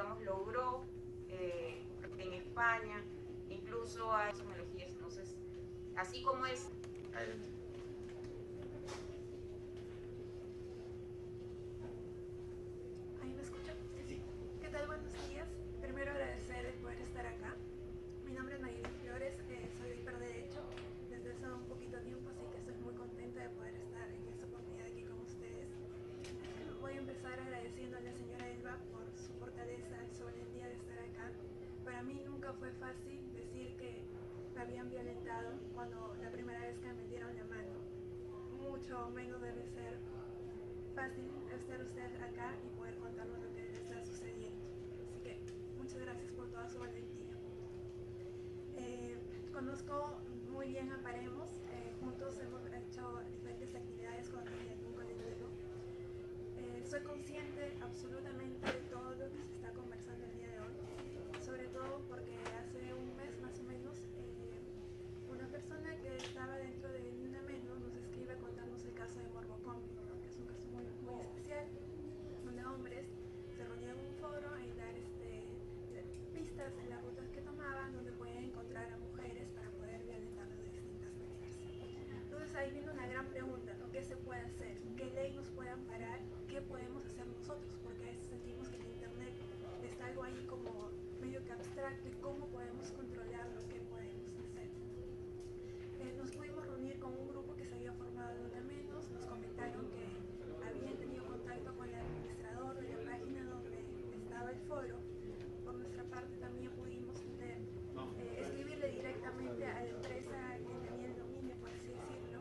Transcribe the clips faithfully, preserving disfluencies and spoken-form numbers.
digamos, logró eh, en España, incluso hay tecnologías. Entonces, así como es... Adelante. ¿Ahí me escuchan? Sí. ¿Qué tal? Buenos días. Primero agradecer el poder estar acá. Mi nombre es Mayeli Flores, eh, soy de Hiperderecho desde hace un poquito tiempo, así que estoy muy contenta de poder estar en esta oportunidad aquí con ustedes. Voy a empezar agradeciendo a la señora Elba por su fortaleza y su valentía de estar acá. Para mí nunca fue fácil decir que me habían violentado cuando la primera vez que me dieron la mano. Mucho menos debe ser fácil estar usted acá y poder contarnos lo que le está sucediendo. Así que muchas gracias por toda su valentía. Eh, conozco muy bien a Paremos, eh, juntos hemos hecho diferentes actividades con algún colectivo. Eh, soy consciente absolutamente de todo lo que se está conversando el día de hoy, sobre todo porque hace un mes más o menos eh, una persona que estaba dentro de Ni Una Menos nos escribe a contarnos el caso de Morbocom, ¿no? Que es un caso muy, muy especial, donde hombres se reunían en un foro a dar este, pistas en las rutas que tomaban, donde pueden encontrar a mujeres para poder violentarlas de distintas maneras. Entonces ahí viene una gran pregunta, ¿no? ¿Qué se puede hacer? ¿Qué ley nos puede amparar? ¿Qué podemos hacer nosotros? Porque a veces sentimos que en internet está algo ahí como medio que abstracto y cómo podemos controlar lo que podemos hacer. Eh, nos pudimos reunir con un grupo que se había formado de Una Menos, nos comentaron que habían tenido contacto con el administrador de la página donde estaba el foro. Por nuestra parte también pudimos tener, eh, escribirle directamente a la empresa que tenía el dominio, por así decirlo,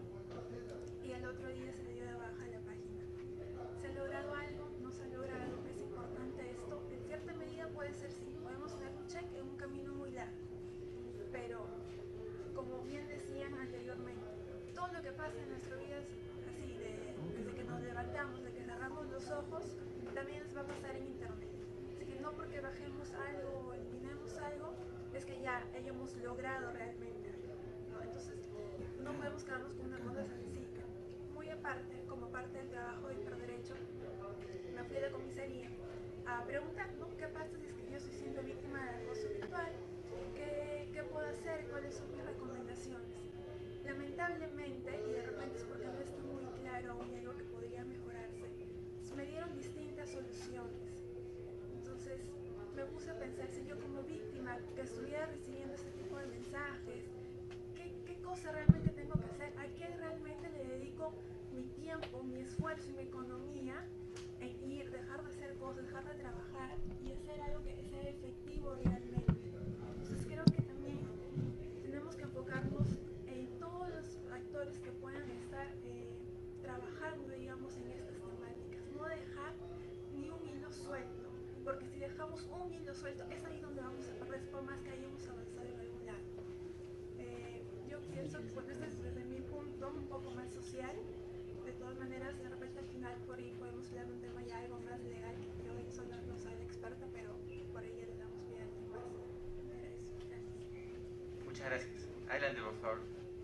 y el otro día se le dio de baja la página. ¿Se ha logrado algo? ¿No se ha logrado? ¿Es importante esto? En cierta medida puede ser sí, podemos tener un cheque en un camino muy largo, pero como bien decían anteriormente, todo lo que pasa en nuestra vida es así, de, desde que nos levantamos, de que cerramos los ojos, también nos va a pasar en internet. Así que no porque bajemos algo o eliminemos algo, es que ya hayamos logrado realmente algo, ¿no? Entonces, no podemos quedarnos con una cosa sencilla. Muy aparte, como parte del trabajo de Hiperderecho, me fui a la comisaría a preguntar, ¿no? ¿Qué pasa si es que yo estoy siendo víctima de acoso virtual? ¿Qué, ¿Qué puedo hacer? ¿Cuáles son mis recomendaciones? Lamentablemente, y de repente es porque no está muy claro y algo que podría mejorarse, me dieron distintas soluciones. Entonces me puse a pensar, si yo como víctima que estuviera recibiendo este tipo de mensajes, ¿qué, qué cosa realmente tengo que hacer? ¿A qué realmente le dedico mi tiempo, mi esfuerzo y mi economía en ir, dejar de hacer cosas, dejar de trabajar y hacer algo que sea efectivo realmente? Entonces creo que también tenemos que enfocarnos en todos los actores que puedan estar eh, trabajando, digamos, en estas temáticas. No dejar ni un hilo suelto, porque si dejamos un hilo suelto, es ahí donde vamos a perder, por más que hayamos avanzado en algún lado. Eh, yo pienso que, bueno, este es desde mi punto un poco más social. De todas maneras, de repente al final por ahí podemos hablar de un tema ya algo más legal, que yo en eso no, no soy la experta, pero por ahí ya le damos pie a alguien más. Era eso. Gracias. Muchas gracias. Adelante, por favor.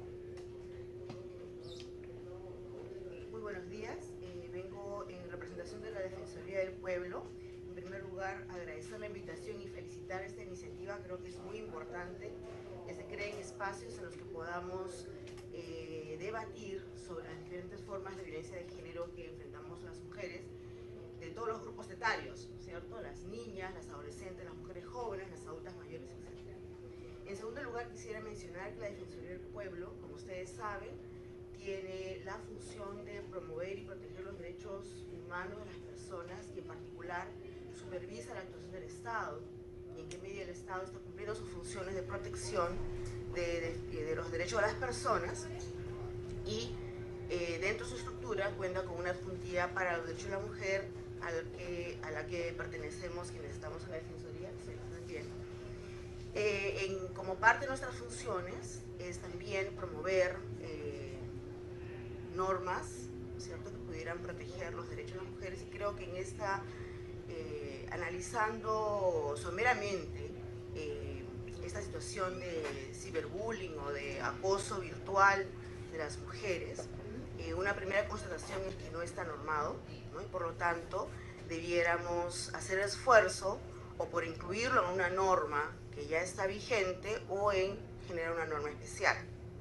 Muy buenos días. Eh, vengo en representación de la Defensoría del Pueblo. En primer lugar, agradecer la invitación y felicitar esta iniciativa. Creo que es muy importante que se creen espacios en los que podamos eh, debatir sobre las diferentes formas de violencia de género que enfrentamos las mujeres de todos los grupos etarios, ¿cierto? Las niñas, las adolescentes, las mujeres jóvenes, las adultas mayores, etcétera. En segundo lugar, quisiera mencionar que la Defensoría del Pueblo, como ustedes saben, tiene la función de promover y proteger los derechos humanos de las personas y en particular supervisa la actuación del Estado y en qué medida el Estado está cumpliendo sus funciones de protección de, de, de los derechos de las personas y eh, dentro de su estructura cuenta con una adjuntía para los derechos de la mujer a la que, a la que pertenecemos quienes estamos en la Defensoría. ¿Sí? Bien. Eh, en, como parte de nuestras funciones es también promover eh, normas, ¿cierto?, que pudieran proteger los derechos de las mujeres, y creo que en esta, eh, analizando someramente eh, esta situación de ciberbullying o de acoso virtual de las mujeres, eh, una primera constatación es que no está normado, ¿no? Y por lo tanto debiéramos hacer esfuerzo o por incluirlo en una norma que ya está vigente o en generar una norma especial.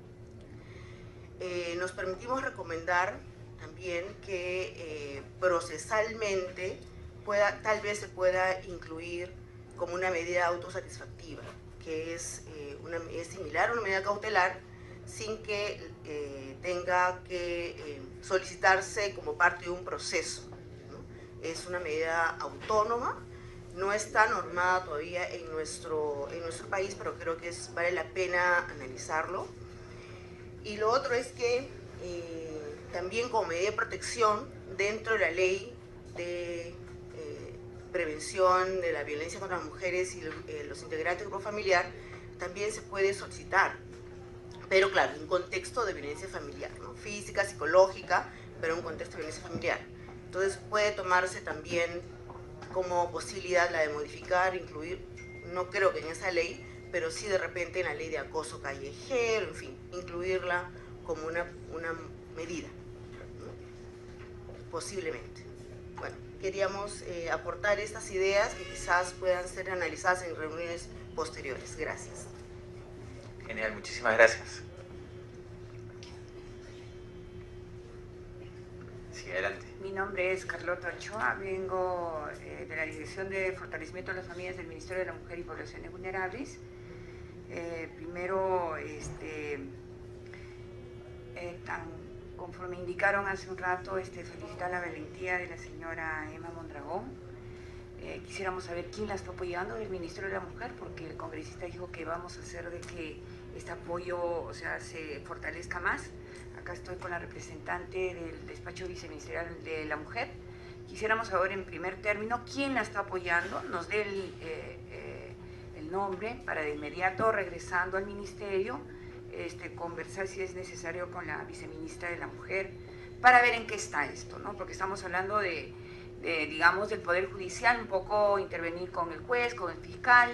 Eh, nos permitimos recomendar también que eh, procesalmente pueda, tal vez se pueda incluir como una medida autosatisfactiva, que es, eh, una, es similar a una medida cautelar, sin que eh, tenga que eh, solicitarse como parte de un proceso, ¿no? Es una medida autónoma, no está normada todavía en nuestro, en nuestro país, pero creo que es, vale la pena analizarlo. Y lo otro es que eh, también como medida de protección dentro de la ley de eh, prevención de la violencia contra las mujeres y eh, los integrantes del grupo familiar, también se puede solicitar, pero claro, en un contexto de violencia familiar, ¿no? Física, psicológica, pero en un contexto de violencia familiar. Entonces puede tomarse también como posibilidad la de modificar, incluir, no creo que en esa ley, pero sí de repente en la ley de acoso callejero, en fin, incluirla como una, una medida, ¿no? Posiblemente. Bueno, queríamos eh, aportar estas ideas que quizás puedan ser analizadas en reuniones posteriores. Gracias. Genial, muchísimas gracias. Sí, adelante. Mi nombre es Carlota Ochoa, vengo eh, de la Dirección de Fortalecimiento de las Familias del Ministerio de la Mujer y Poblaciones Vulnerables. Eh, primero, este, eh, tan, conforme indicaron hace un rato, este, felicitar la valentía de la señora Emma Mondragón. Eh, quisiéramos saber quién la está apoyando del Ministerio de la Mujer, porque el congresista dijo que vamos a hacer de que este apoyo, o sea, se fortalezca más. Acá estoy con la representante del despacho viceministerial de la Mujer. Quisiéramos saber en primer término quién la está apoyando, nos dé el, eh, eh, el nombre para de inmediato, regresando al ministerio, este, conversar si es necesario con la viceministra de la Mujer para ver en qué está esto, ¿no? Porque estamos hablando de, de, digamos, del Poder Judicial, un poco intervenir con el juez, con el fiscal,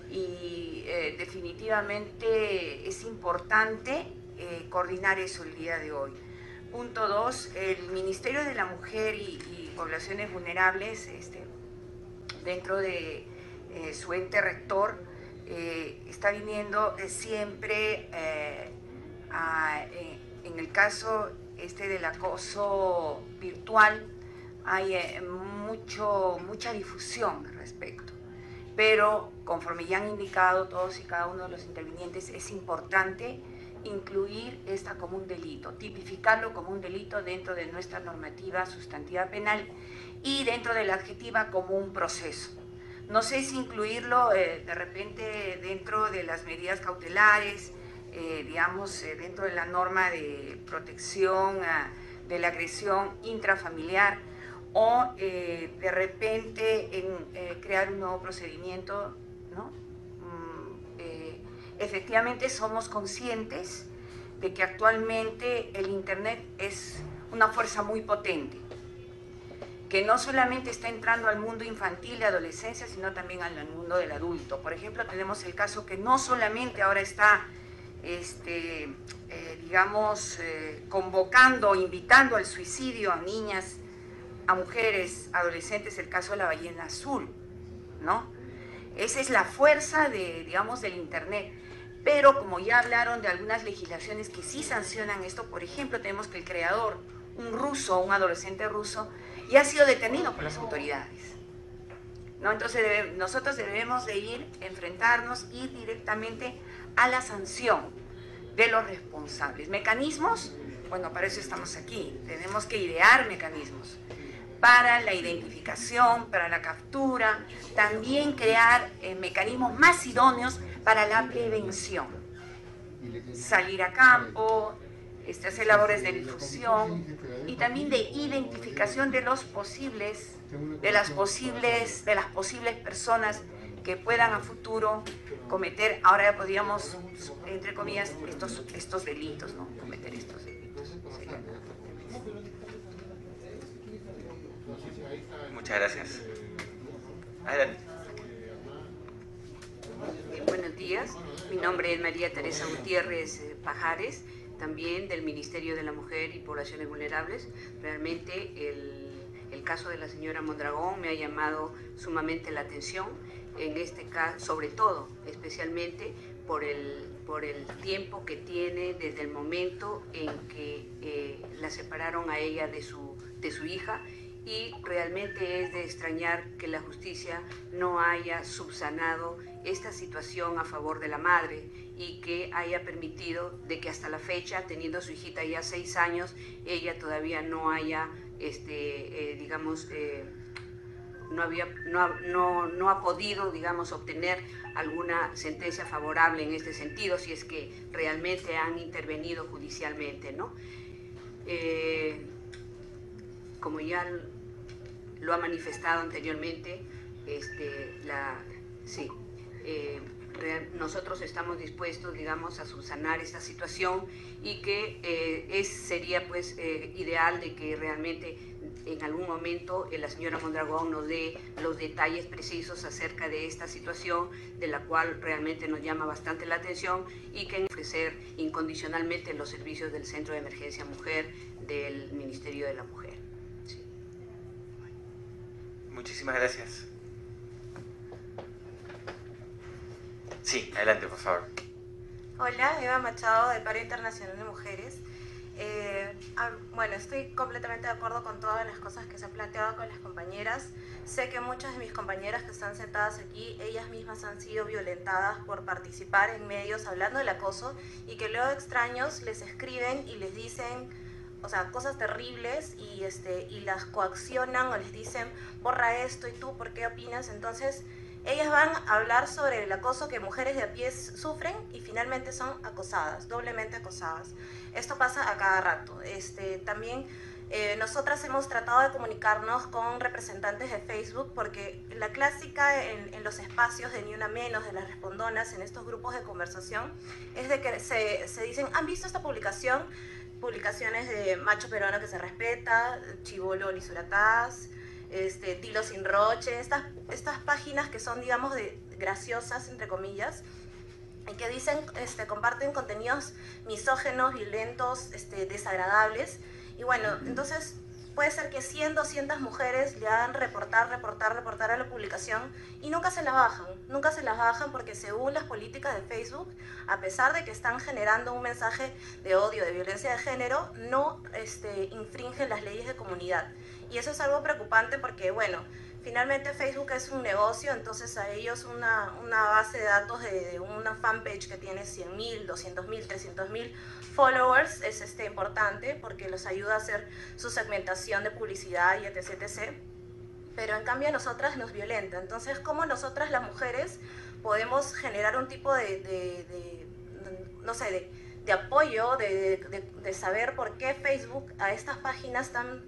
y eh, definitivamente es importante eh, coordinar eso el día de hoy. Punto dos, el Ministerio de la Mujer y, y Poblaciones Vulnerables, este, dentro de eh, su ente rector, eh, está viniendo eh, siempre eh, a, eh, en el caso este del acoso virtual, hay eh, mucho, mucha difusión al respecto. Pero conforme ya han indicado todos y cada uno de los intervinientes, es importante incluir esta como un delito, tipificarlo como un delito dentro de nuestra normativa sustantiva penal y dentro de la adjetiva como un proceso. No sé si incluirlo eh, de repente dentro de las medidas cautelares, eh, digamos, eh, dentro de la norma de protección a, de la agresión intrafamiliar, o eh, de repente en eh, crear un nuevo procedimiento, ¿no? Mm, eh, efectivamente somos conscientes de que actualmente el Internet es una fuerza muy potente, que no solamente está entrando al mundo infantil y adolescencia, sino también al mundo del adulto. Por ejemplo, tenemos el caso que no solamente ahora está, este, eh, digamos, eh, convocando, invitando al suicidio a niñas, a mujeres, adolescentes, el caso de la ballena azul, ¿no? Esa es la fuerza de, digamos, del Internet. Pero como ya hablaron de algunas legislaciones que sí sancionan esto, por ejemplo, tenemos que el creador, un ruso, un adolescente ruso, ya ha sido detenido por las autoridades, ¿no? Entonces debe, nosotros debemos de ir, enfrentarnos, ir directamente a la sanción de los responsables. ¿Mecanismos? Bueno, para eso estamos aquí. Tenemos que idear mecanismos para la identificación, para la captura, también crear eh, mecanismos más idóneos para la prevención. Salir a campo, este, hacer labores de difusión y también de identificación de los posibles, de las posibles, de las posibles personas que puedan a futuro cometer, ahora ya podríamos, entre comillas, estos, estos delitos, ¿no? Cometer estos delitos. Sería. Muchas gracias. Adelante. Eh, buenos días, mi nombre es María Teresa Gutiérrez eh, Pajares, también del Ministerio de la Mujer y Poblaciones Vulnerables. Realmente el, el caso de la señora Mondragón me ha llamado sumamente la atención. en este caso, sobre todo, especialmente por el, por el tiempo que tiene desde el momento en que eh, la separaron a ella de su, de su hija, y realmente es de extrañar que la justicia no haya subsanado esta situación a favor de la madre y que haya permitido de que hasta la fecha, teniendo a su hijita ya seis años, ella todavía no haya, este, eh, digamos, eh, no, había, no, no, no ha podido, digamos, obtener alguna sentencia favorable en este sentido, si es que realmente han intervenido judicialmente, ¿no? Eh, como ya lo ha manifestado anteriormente, este, la, sí, eh, real, nosotros estamos dispuestos, digamos, a subsanar esta situación y que eh, es, sería pues eh, ideal de que realmente en algún momento eh, la señora Mondragón nos dé los detalles precisos acerca de esta situación, de la cual realmente nos llama bastante la atención, y que ofrecer incondicionalmente los servicios del Centro de Emergencia Mujer del Ministerio de la Mujer. Muchísimas gracias. Sí, adelante, por favor. Hola, Eva Machado, de Paro Internacional de Mujeres. Eh, ah, bueno, estoy completamente de acuerdo con todas las cosas que se han planteado con las compañeras. Sé que muchas de mis compañeras que están sentadas aquí, ellas mismas han sido violentadas por participar en medios hablando del acoso, y que luego extraños les escriben y les dicen, o sea, cosas terribles, y, este, y las coaccionan o les dicen, borra esto, y tú, ¿por qué opinas? Entonces, ellas van a hablar sobre el acoso que mujeres de a pie sufren y finalmente son acosadas, doblemente acosadas. Esto pasa a cada rato. Este, también eh, nosotras hemos tratado de comunicarnos con representantes de Facebook, porque la clásica en, en los espacios de Ni Una Menos, de las respondonas, en estos grupos de conversación, es de que se, se dicen, ¿han visto esta publicación? Publicaciones de macho peruano que se respeta, chibolo lisurataz, este, tilo sin roche, estas, estas páginas que son, digamos, de, graciosas, entre comillas, y que dicen, este, comparten contenidos misógenos, violentos, este, desagradables. Y bueno, entonces puede ser que cien, doscientas mujeres le hagan reportar, reportar, reportar a la publicación y nunca se las bajan, nunca se las bajan porque según las políticas de Facebook, a pesar de que están generando un mensaje de odio, de violencia de género, no este, infringen las leyes de comunidad. Y eso es algo preocupante porque, bueno, finalmente Facebook es un negocio, entonces a ellos una, una base de datos de, de una fanpage que tiene cien mil, doscientos mil, trescientos mil followers es este, importante porque los ayuda a hacer su segmentación de publicidad y etc, etcétera. Pero en cambio a nosotras nos violenta. Entonces, ¿cómo nosotras las mujeres podemos generar un tipo de, de, de no sé, de, de apoyo, de, de, de saber por qué Facebook a estas páginas tan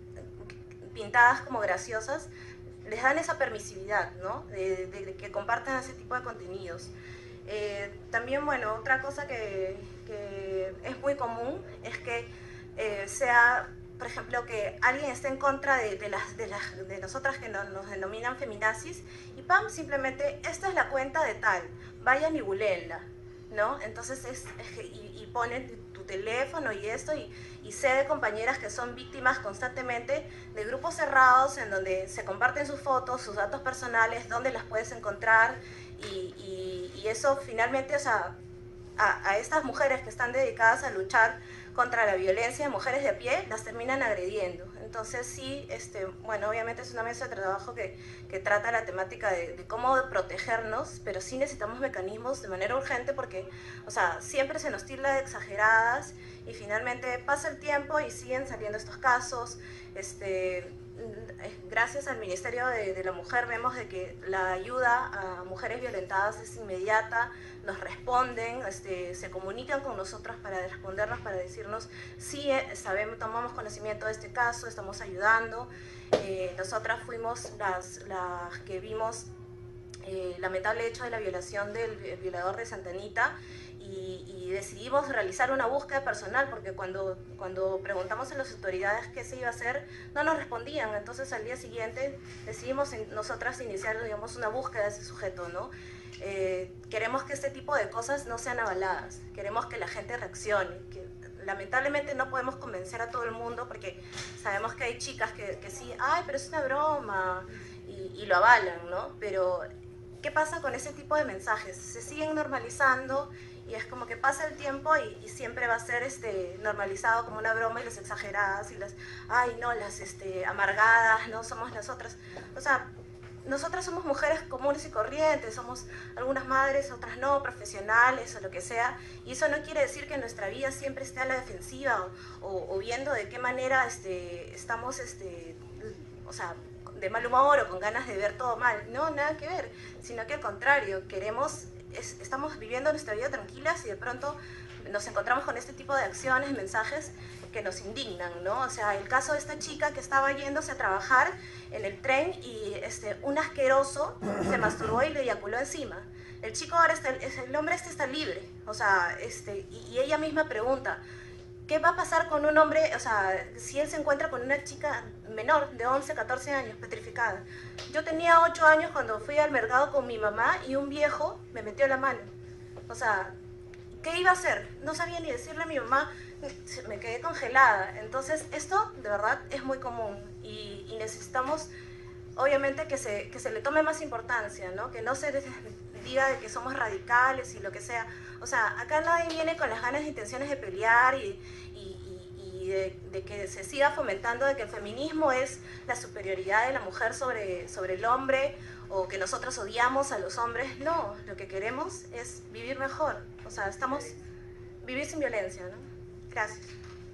pintadas como graciosas les dan esa permisividad, ¿no? De, de, de que compartan ese tipo de contenidos. Eh, también, bueno, otra cosa que, que es muy común es que eh, sea, por ejemplo, que alguien esté en contra de, de, las, de, las, de nosotras que no, nos denominan feminazis, y pam, simplemente, esta es la cuenta de tal, vayan y buleenla, ¿no? Entonces, es, es y, y ponen tu teléfono y esto, y, y sé de compañeras que son víctimas constantemente de grupos cerrados en donde se comparten sus fotos, sus datos personales, dónde las puedes encontrar, y, y, y eso finalmente, o sea, a, a estas mujeres que están dedicadas a luchar contra la violencia de mujeres de a pie, las terminan agrediendo. Entonces sí, este, bueno, obviamente es una mesa de trabajo que, que trata la temática de, de cómo protegernos, pero sí necesitamos mecanismos de manera urgente porque, o sea, siempre se nos tilda de exageradas y finalmente pasa el tiempo y siguen saliendo estos casos. Este, gracias al Ministerio de, de la Mujer vemos de que la ayuda a mujeres violentadas es inmediata, nos responden, este, se comunican con nosotros para respondernos, para decirnos sí, sabemos, tomamos conocimiento de este caso, estamos ayudando. Eh, nosotras fuimos las, las que vimos el eh, lamentable hecho de la violación del violador de Santa Anita, y, y decidimos realizar una búsqueda personal porque cuando, cuando preguntamos a las autoridades qué se iba a hacer, no nos respondían. Entonces al día siguiente decidimos nosotras iniciar, digamos, una búsqueda de ese sujeto, ¿no? Eh, queremos que este tipo de cosas no sean avaladas, queremos que la gente reaccione, que lamentablemente no podemos convencer a todo el mundo porque sabemos que hay chicas que, que sí, ay, pero es una broma, y, y lo avalan, ¿no? Pero ¿qué pasa con ese tipo de mensajes? Se siguen normalizando y es como que pasa el tiempo y, y siempre va a ser este, normalizado como una broma, y las exageradas y las, ay no, las este, amargadas, no somos nosotras. O sea, nosotras somos mujeres comunes y corrientes, somos algunas madres, otras no, profesionales o lo que sea, y eso no quiere decir que nuestra vida siempre esté a la defensiva o, o, o viendo de qué manera este, estamos, este, o sea, de mal humor o con ganas de ver todo mal. No, nada que ver, sino que al contrario, queremos, es, estamos viviendo nuestra vida tranquilas y de pronto nos encontramos con este tipo de acciones, mensajes que nos indignan, ¿no? O sea, el caso de esta chica que estaba yéndose a trabajar en el tren y este, un asqueroso se masturbó y le eyaculó encima. El chico ahora está, el hombre este está libre, o sea, este, y, y ella misma pregunta, ¿qué va a pasar con un hombre, o sea, si él se encuentra con una chica menor de once, catorce años, petrificada? Yo tenía ocho años cuando fui al mercado con mi mamá y un viejo me metió la mano. O sea, ¿qué iba a hacer? No sabía ni decirle a mi mamá, me quedé congelada. Entonces, esto de verdad es muy común y, y necesitamos, obviamente, que se, que se le tome más importancia, ¿no? Que no se diga de que somos radicales y lo que sea. O sea, acá nadie viene con las ganas e intenciones de pelear y, y, y, y de, de que se siga fomentando de que el feminismo es la superioridad de la mujer sobre, sobre el hombre, o que nosotros odiamos a los hombres. No, lo que queremos es vivir mejor. O sea, estamos, vivir sin violencia, ¿no? Gracias.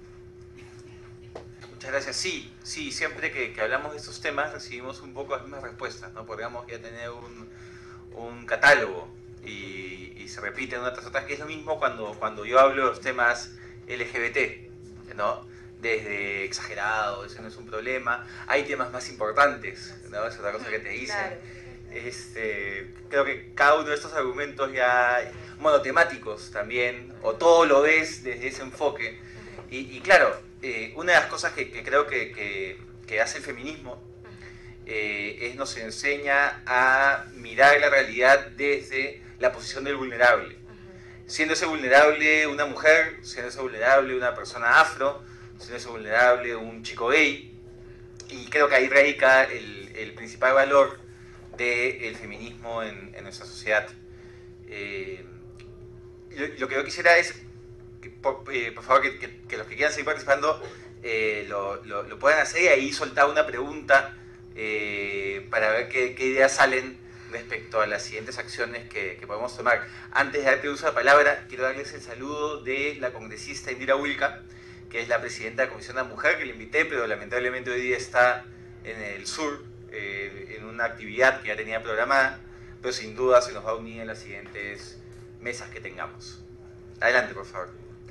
Muchas gracias. Sí, sí, siempre que, que hablamos de estos temas recibimos un poco las mismas respuestas, ¿no? Podríamos ya tener un, un catálogo y, y se repiten una tras otra, que es lo mismo cuando, cuando yo hablo de los temas L G B T, ¿no? Desde exagerado, eso no es un problema. Hay temas más importantes, ¿no? Es otra cosa que te dicen. Claro. Este, creo que cada uno de estos argumentos ya monotemáticos también, o todo lo ves desde ese enfoque. Y, y claro, eh, una de las cosas que, que creo que, que, que hace el feminismo eh, es nos enseña a mirar la realidad desde la posición del vulnerable. Siendo ese vulnerable una mujer, siendo ese vulnerable una persona afro, siendo ese vulnerable un chico gay. Y creo que ahí radica el, el principal valor del feminismo en, en nuestra sociedad. Eh, lo, lo que yo quisiera es, que, por, eh, por favor, que, que, que los que quieran seguir participando eh, lo, lo, lo puedan hacer, y ahí soltar una pregunta eh, para ver qué, qué ideas salen respecto a las siguientes acciones que, que podemos tomar. Antes de darte uso de la palabra, quiero darles el saludo de la congresista Indira Wilca, que es la presidenta de la Comisión de la Mujer, que le invité, pero lamentablemente hoy día está en el sur, eh, en una actividad que ya tenía programada, pero sin duda se nos va a unir en las siguientes mesas que tengamos. Adelante, por favor.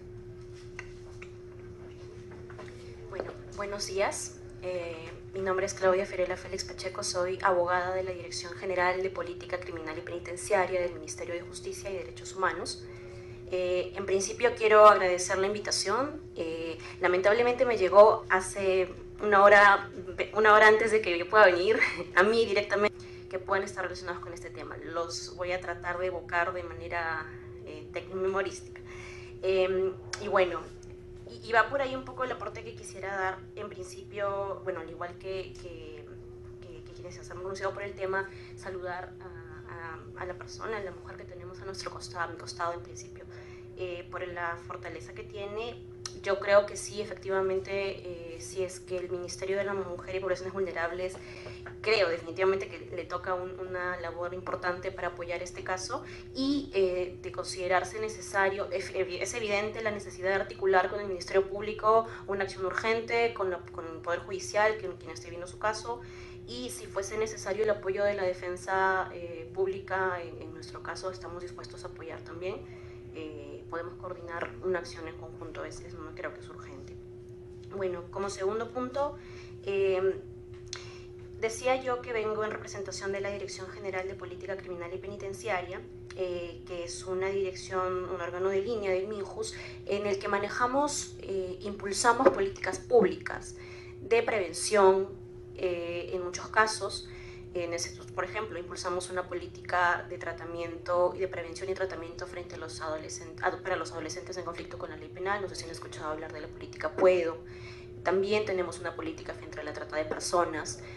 Bueno, buenos días. Eh, mi nombre es Claudia Fiorella Félix Pacheco, soy abogada de la Dirección General de Política Criminal y Penitenciaria del Ministerio de Justicia y Derechos Humanos. Eh, en principio quiero agradecer la invitación. Eh, lamentablemente me llegó hace una hora, una hora antes de que yo pueda venir a mí directamente, que puedan estar relacionados con este tema. Los voy a tratar de evocar de manera eh, memorística. Eh, y bueno, y, y va por ahí un poco el aporte que quisiera dar. En principio, bueno, al igual que, que, que, que quienes se han pronunciado por el tema, saludar a, a, a la persona, a la mujer que tenemos a nuestro costado, a mi costado en principio, eh, por la fortaleza que tiene. Yo creo que sí, efectivamente, eh, si es que el Ministerio de la Mujer y Poblaciones Vulnerables, creo definitivamente que le toca un, una labor importante para apoyar este caso, y eh, de considerarse necesario, es, es evidente la necesidad de articular con el Ministerio Público una acción urgente, con, la, con el Poder Judicial, que, quien esté viendo su caso, y si fuese necesario el apoyo de la defensa eh, pública, en, en nuestro caso estamos dispuestos a apoyar también. Eh, podemos coordinar una acción en conjunto, es, es, no creo que es urgente. Bueno, como segundo punto, eh, decía yo que vengo en representación de la Dirección General de Política Criminal y Penitenciaria, eh, que es una dirección, un órgano de línea del MINJUS, en el que manejamos, eh, impulsamos políticas públicas de prevención, eh, en muchos casos. En ese, por ejemplo, impulsamos una política de tratamiento y de prevención y tratamiento frente a los adolescentes, para los adolescentes en conflicto con la ley penal. No sé si han escuchado hablar de la política Puedo. También tenemos una política frente a la trata de personas.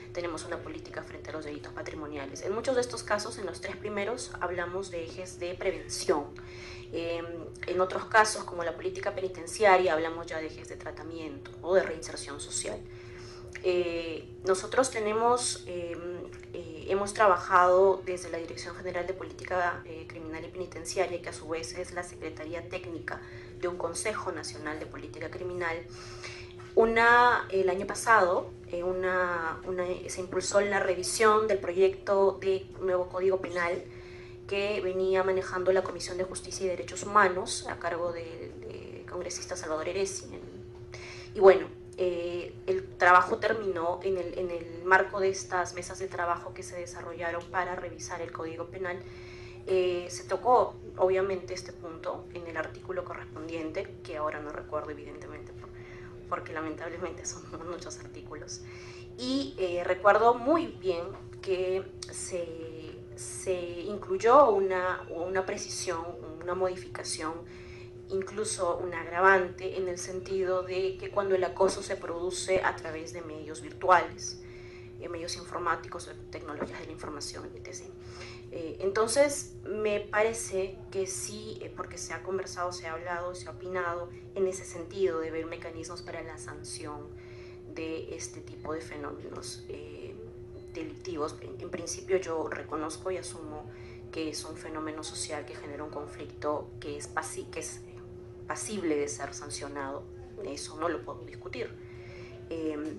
tenemos una política frente a los delitos patrimoniales. En muchos de estos casos, en los tres primeros, hablamos de ejes de prevención. Eh, en otros casos, como la política penitenciaria, hablamos ya de ejes de tratamiento o de reinserción social. Eh, nosotros tenemos, eh, eh, hemos trabajado desde la Dirección General de Política eh, Criminal y Penitenciaria, que a su vez es la Secretaría Técnica de un Consejo Nacional de Política Criminal. Una, el año pasado eh, una, una, se impulsó la revisión del proyecto de nuevo Código Penal que venía manejando la Comisión de Justicia y Derechos Humanos a cargo del de congresista Salvador Heresi. Y bueno, eh, el trabajo terminó en el, en el marco de estas mesas de trabajo que se desarrollaron para revisar el Código Penal. Eh, se tocó obviamente este punto en el artículo correspondiente, que ahora no recuerdo evidentemente por, porque lamentablemente son muchos artículos, y eh, recuerdo muy bien que se, se incluyó una, una precisión, una modificación, incluso un agravante en el sentido de que cuando el acoso se produce a través de medios virtuales, eh, medios informáticos, tecnologías de la información, etcétera. Eh, entonces, me parece que sí, eh, porque se ha conversado, se ha hablado, se ha opinado en ese sentido de ver mecanismos para la sanción de este tipo de fenómenos eh, delictivos. En, en principio yo reconozco y asumo que es un fenómeno social que genera un conflicto que es, pasi que es pasible de ser sancionado. Eso no lo puedo discutir. Eh,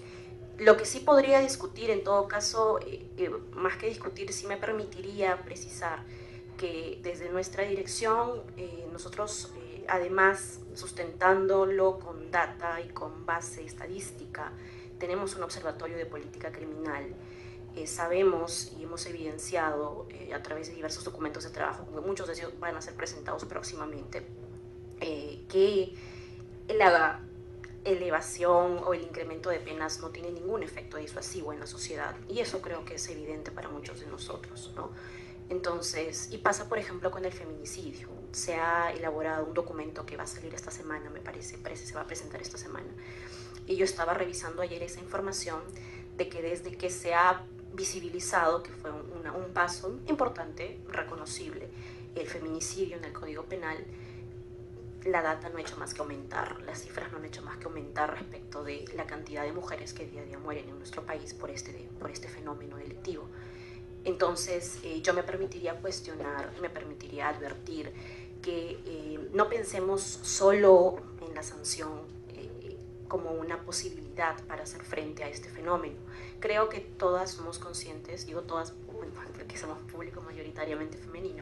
Lo que sí podría discutir, en todo caso, eh, eh, más que discutir, sí me permitiría precisar que desde nuestra dirección, eh, nosotros, eh, además, sustentándolo con data y con base estadística, tenemos un observatorio de política criminal. Eh, sabemos y hemos evidenciado eh, a través de diversos documentos de trabajo, muchos de ellos van a ser presentados próximamente, eh, que la elevación o el incremento de penas no tiene ningún efecto disuasivo en la sociedad, y eso creo que es evidente para muchos de nosotros, ¿no? Entonces, y pasa por ejemplo con el feminicidio. Se ha elaborado un documento que va a salir esta semana, me parece, parece se va a presentar esta semana, y yo estaba revisando ayer esa información de que desde que se ha visibilizado, que fue una, un paso importante, reconocible, el feminicidio en el Código Penal, la data no ha hecho más que aumentar, las cifras no han hecho más que aumentar respecto de la cantidad de mujeres que día a día mueren en nuestro país por este, por este fenómeno delictivo. Entonces, eh, yo me permitiría cuestionar, me permitiría advertir que eh, no pensemos solo en la sanción eh, como una posibilidad para hacer frente a este fenómeno. Creo que todas somos conscientes, digo todas, bueno, porque somos público mayoritariamente femenino,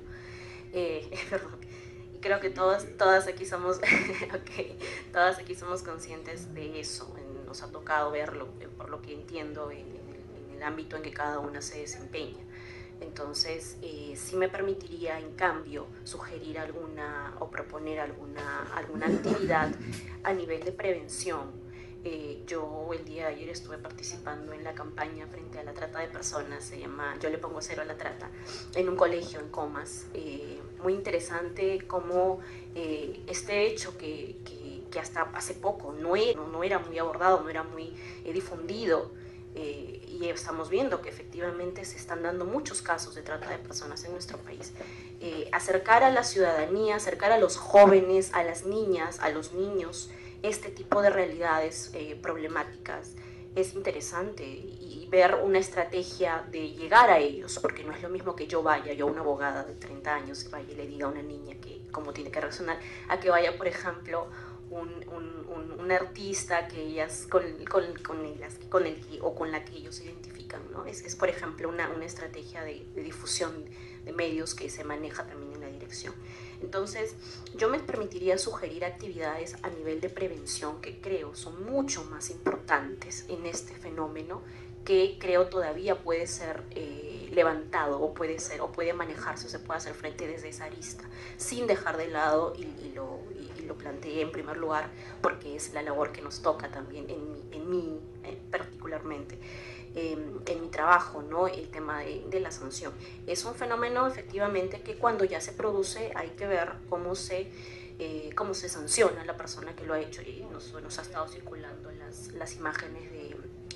eh, perdón, creo que todas, todas aquí somos okay, todas aquí somos conscientes de eso. Nos ha tocado verlo, por lo que entiendo, en, en, el, en el ámbito en que cada una se desempeña. Entonces, eh, sí me permitiría, en cambio, sugerir alguna o proponer alguna, alguna actividad a nivel de prevención. Eh, yo el día de ayer estuve participando en la campaña frente a la trata de personas, se llama Yo le pongo cero a la trata, en un colegio en Comas. Eh, muy interesante cómo eh, este hecho que, que, que hasta hace poco no era, no era muy abordado, no era muy eh, difundido, eh, y estamos viendo que efectivamente se están dando muchos casos de trata de personas en nuestro país. Eh, acercar a la ciudadanía, acercar a los jóvenes, a las niñas, a los niños, este tipo de realidades eh, problemáticas es interesante, y ver una estrategia de llegar a ellos, porque no es lo mismo que yo vaya, yo una abogada de treinta años, vaya y le diga a una niña que cómo tiene que reaccionar, a que vaya, por ejemplo, un, un, un, un artista que ellas, con, con, con, ellas, con el que, o con la que ellos se identifican, ¿no? Es, es por ejemplo, una, una estrategia de, de difusión de medios que se maneja también en la dirección. Entonces, yo me permitiría sugerir actividades a nivel de prevención que creo son mucho más importantes en este fenómeno, que creo todavía puede ser eh, levantado o puede ser o puede manejarse o se puede hacer frente desde esa arista, sin dejar de lado, y, y, lo, y, y lo planteé en primer lugar porque es la labor que nos toca también en mí, en mí eh, particularmente. En mi trabajo, ¿no? El tema de, de la sanción. Es un fenómeno efectivamente que cuando ya se produce hay que ver cómo se, eh, cómo se sanciona a la persona que lo ha hecho, y nos, nos ha estado circulando las, las imágenes de,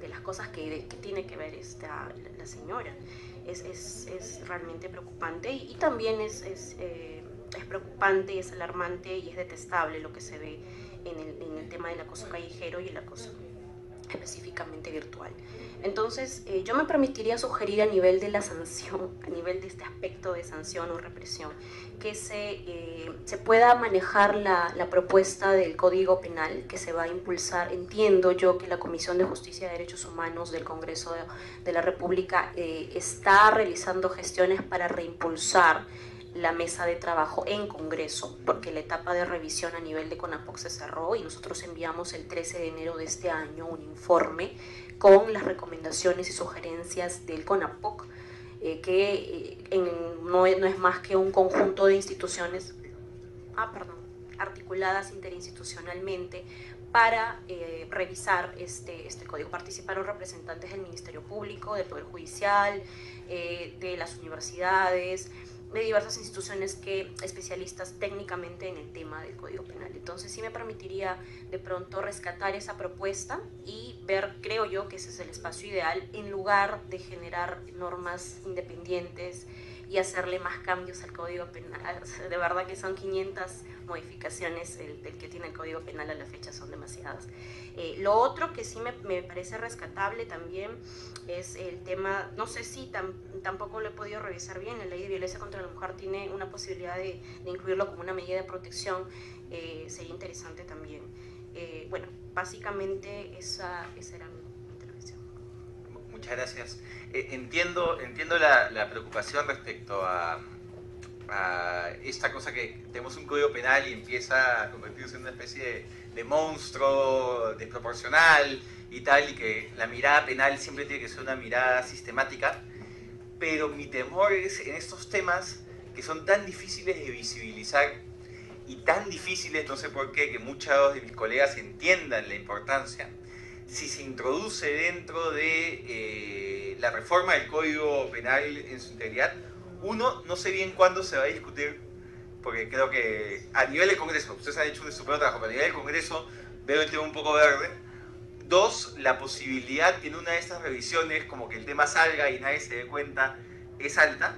de las cosas que, que tiene que ver esta, la, la señora. Es, es, es realmente preocupante y, y también es, es, eh, es preocupante, es alarmante y es detestable lo que se ve en el, en el tema del acoso callejero y el acoso específicamente virtual. Entonces, eh, yo me permitiría sugerir a nivel de la sanción, a nivel de este aspecto de sanción o represión, que se, eh, se pueda manejar la, la propuesta del Código Penal que se va a impulsar. Entiendo yo que la Comisión de Justicia y Derechos Humanos del Congreso de, de la República eh, está realizando gestiones para reimpulsar la mesa de trabajo en Congreso, porque la etapa de revisión a nivel de CONAPOC se cerró y nosotros enviamos el trece de enero de este año un informe con las recomendaciones y sugerencias del CONAPOC, eh, que eh, en, no, no es más que un conjunto de instituciones ah, perdón, articuladas interinstitucionalmente para eh, revisar este, este código. Participaron representantes del Ministerio Público, del Poder Judicial, eh, de las universidades, de diversas instituciones que especialistas técnicamente en el tema del Código Penal. Entonces sí me permitiría de pronto rescatar esa propuesta y ver, creo yo, que ese es el espacio ideal en lugar de generar normas independientes y hacerle más cambios al Código Penal. De verdad que son quinientas modificaciones el, el que tiene el Código Penal a la fecha, son demasiadas. Eh, lo otro que sí me, me parece rescatable también es el tema, no sé si tam, tampoco lo he podido revisar bien, la ley de violencia contra la mujer tiene una posibilidad de, de incluirlo como una medida de protección, eh, sería interesante también. Eh, bueno, básicamente esa, esa era mi intervención. Muchas gracias. Eh, entiendo entiendo la, la preocupación respecto a, a esta cosa que tenemos un código penal y empieza a convertirse en una especie de, de monstruo desproporcional y tal, y que la mirada penal siempre tiene que ser una mirada sistemática, pero mi temor es en estos temas que son tan difíciles de visibilizar y tan difíciles, no sé por qué, que muchos de mis colegas entiendan la importancia, si se introduce dentro de eh, la reforma del Código Penal en su integridad. Uno, no sé bien cuándo se va a discutir, porque creo que a nivel del Congreso, ustedes han hecho un estupendo trabajo, pero a nivel del Congreso veo el tema un poco verde. Dos, la posibilidad que en una de estas revisiones como que el tema salga y nadie se dé cuenta es alta.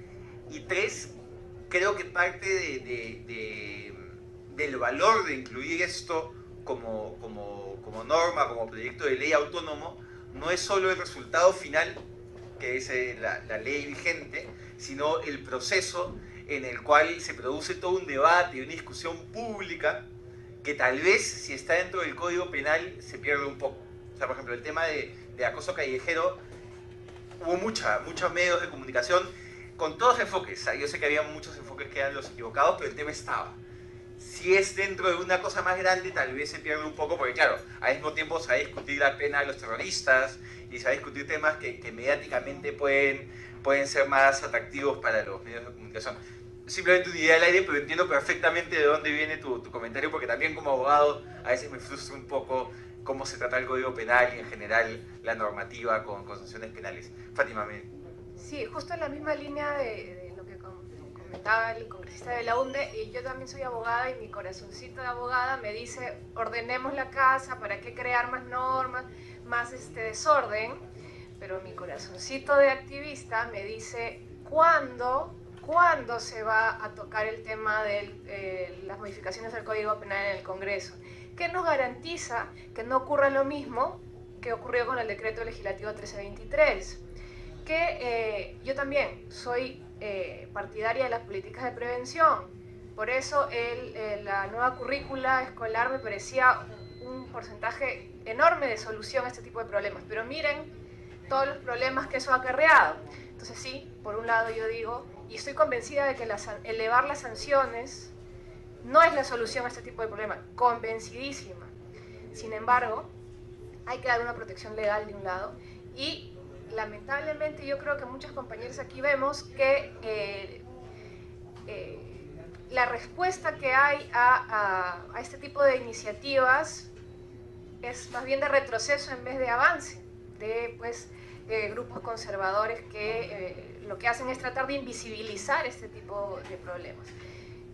Y tres, creo que parte de, de, de, del valor de incluir esto como, como, como norma, como proyecto de ley autónomo, no es solo el resultado final, que es la, la ley vigente, sino el proceso en el cual se produce todo un debate y una discusión pública que tal vez, si está dentro del Código Penal, se pierde un poco. O sea, por ejemplo, el tema de, de acoso callejero, hubo mucha, muchos medios de comunicación con todos enfoques. O sea, yo sé que había muchos enfoques que eran los equivocados, pero el tema estaba. Si es dentro de una cosa más grande, tal vez se pierde un poco, porque claro, al mismo tiempo se va a discutir la pena de los terroristas y se va a discutir temas que, que mediáticamente pueden, pueden ser más atractivos para los medios de comunicación. Simplemente una idea al aire, pero entiendo perfectamente de dónde viene tu, tu comentario, porque también como abogado a veces me frustra un poco cómo se trata el Código Penal y en general la normativa con, con sanciones penales. Fátima, me... Sí, justo en la misma línea de, de lo que comentaba el congresista de la UNDE, y yo también soy abogada y mi corazoncito de abogada me dice, ordenemos la casa, ¿para qué crear más normas, más este desorden? Pero mi corazoncito de activista me dice, ¿cuándo... ¿Cuándo se va a tocar el tema de eh, las modificaciones del Código Penal en el Congreso? ¿Qué nos garantiza que no ocurra lo mismo que ocurrió con el Decreto Legislativo trece veintitrés? Que eh, yo también soy eh, partidaria de las políticas de prevención. Por eso el, eh, la nueva currícula escolar me parecía un porcentaje enorme de solución a este tipo de problemas. Pero miren todos los problemas que eso ha acarreado. Entonces sí, por un lado yo digo, y estoy convencida de que las, elevar las sanciones no es la solución a este tipo de problemas, convencidísima. Sin embargo, hay que dar una protección legal de un lado y lamentablemente yo creo que muchos compañeros aquí vemos que eh, eh, la respuesta que hay a, a, a este tipo de iniciativas es más bien de retroceso en vez de avance, de pues, eh, grupos conservadores que eh, lo que hacen es tratar de invisibilizar este tipo de problemas.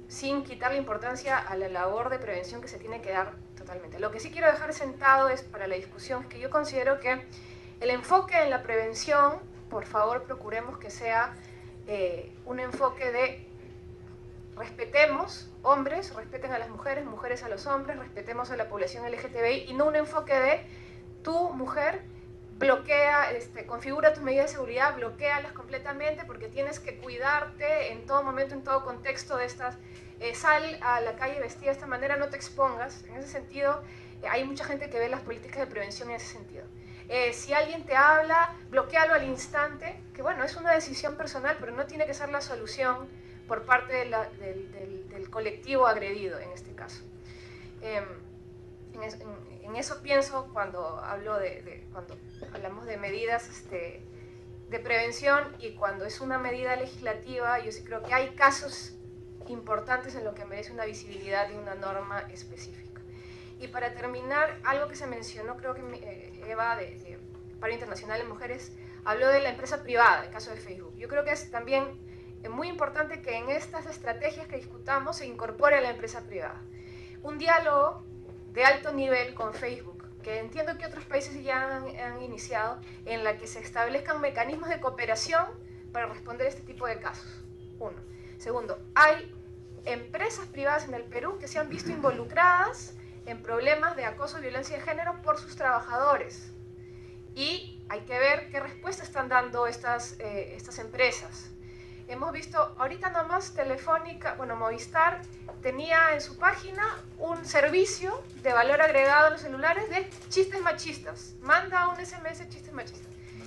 sin quitarle importancia a la labor de prevención que se tiene que dar totalmente. Lo que sí quiero dejar sentado es para la discusión que yo considero que el enfoque en la prevención, por favor procuremos que sea eh, un enfoque de respetemos hombres, respeten a las mujeres, mujeres a los hombres, respetemos a la población L G T B I y no un enfoque de tú, mujer, bloquea, este, configura tus medidas de seguridad, bloquealas completamente porque tienes que cuidarte en todo momento, en todo contexto de estas, eh, sal a la calle vestida de esta manera, no te expongas. En ese sentido, eh, hay mucha gente que ve las políticas de prevención en ese sentido. Eh, si alguien te habla, bloquealo al instante, que bueno, es una decisión personal, pero no tiene que ser la solución por parte de la, del, del, del colectivo agredido en este caso. Eh, en, es, en, en eso pienso cuando hablo de, de cuando hablamos de medidas este, de prevención y cuando es una medida legislativa, yo sí creo que hay casos importantes en los que merece una visibilidad y una norma específica. Y para terminar, algo que se mencionó, creo que eh, Eva de, de Paro Internacional de Mujeres habló de la empresa privada, el caso de Facebook. Yo creo que es también muy importante que en estas estrategias que discutamos se incorpore a la empresa privada. Un diálogo de alto nivel con Facebook, que entiendo que otros países ya han, han iniciado, en la que se establezcan mecanismos de cooperación para responder a este tipo de casos. Uno. Segundo, hay empresas privadas en el Perú que se han visto involucradas en problemas de acoso y violencia de género por sus trabajadores. Y hay que ver qué respuesta están dando estas, eh, estas empresas. Hemos visto, ahorita nomás Telefónica, bueno, Movistar tenía en su página un servicio de valor agregado a los celulares de chistes machistas. Manda un S M S chistes machistas.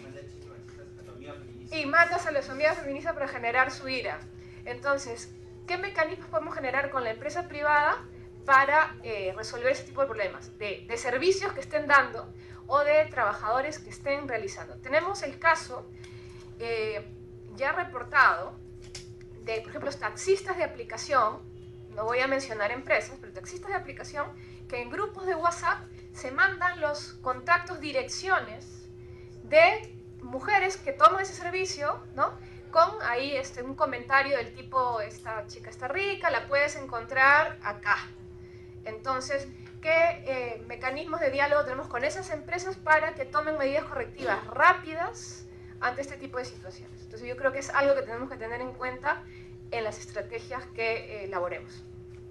Y mandas a las amigas feministas para generar su ira. Entonces, ¿qué mecanismos podemos generar con la empresa privada para eh, resolver ese tipo de problemas? De, de servicios que estén dando o de trabajadores que estén realizando. Tenemos el caso eh, ya reportado de, por ejemplo, los taxistas de aplicación, no voy a mencionar empresas, pero taxistas de aplicación que en grupos de WhatsApp se mandan los contactos, direcciones de mujeres que toman ese servicio, ¿no? Con ahí este, un comentario del tipo, esta chica está rica, la puedes encontrar acá. Entonces, ¿qué eh, mecanismos de diálogo tenemos con esas empresas para que tomen medidas correctivas rápidas ante este tipo de situaciones? Entonces yo creo que es algo que tenemos que tener en cuenta en las estrategias que eh, elaboremos.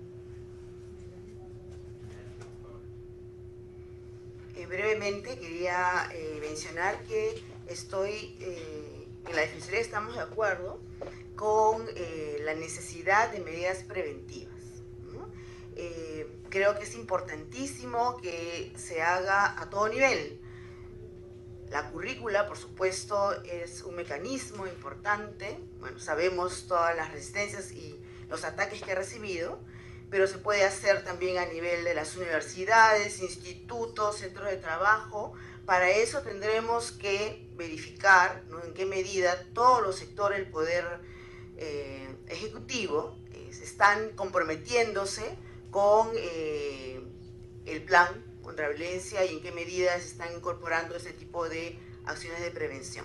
Eh, brevemente quería eh, mencionar que estoy, eh, en la Defensoría estamos de acuerdo con eh, la necesidad de medidas preventivas, ¿no? Eh, creo que es importantísimo que se haga a todo nivel. La currícula, por supuesto, es un mecanismo importante. Bueno, sabemos todas las resistencias y los ataques que ha recibido, pero se puede hacer también a nivel de las universidades, institutos, centros de trabajo. Para eso tendremos que verificar, ¿no?, en qué medida todos los sectores del poder eh, ejecutivo eh, se están comprometiéndose con eh, el plan contra la violencia y en qué medidas se están incorporando ese tipo de acciones de prevención.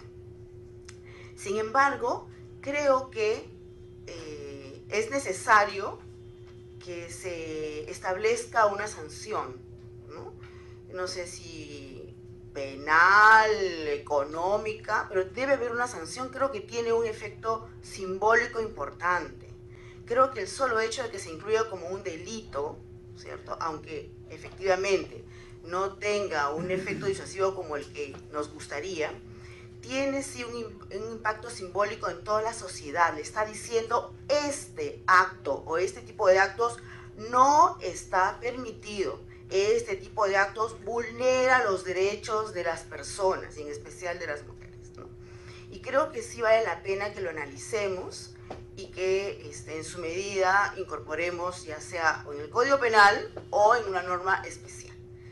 Sin embargo, creo que eh, es necesario que se establezca una sanción, ¿no? No sé si penal, económica, pero debe haber una sanción. Creo que tiene un efecto simbólico importante. Creo que el solo hecho de que se incluya como un delito, ¿cierto?, aunque efectivamente no tenga un efecto disuasivo como el que nos gustaría, tiene sí un, un impacto simbólico en toda la sociedad. Le está diciendo, este acto o este tipo de actos no está permitido. Este tipo de actos vulnera los derechos de las personas, y en especial de las mujeres, ¿no? Y creo que sí vale la pena que lo analicemos y que este, en su medida incorporemos, ya sea en el Código Penal o en una norma especial.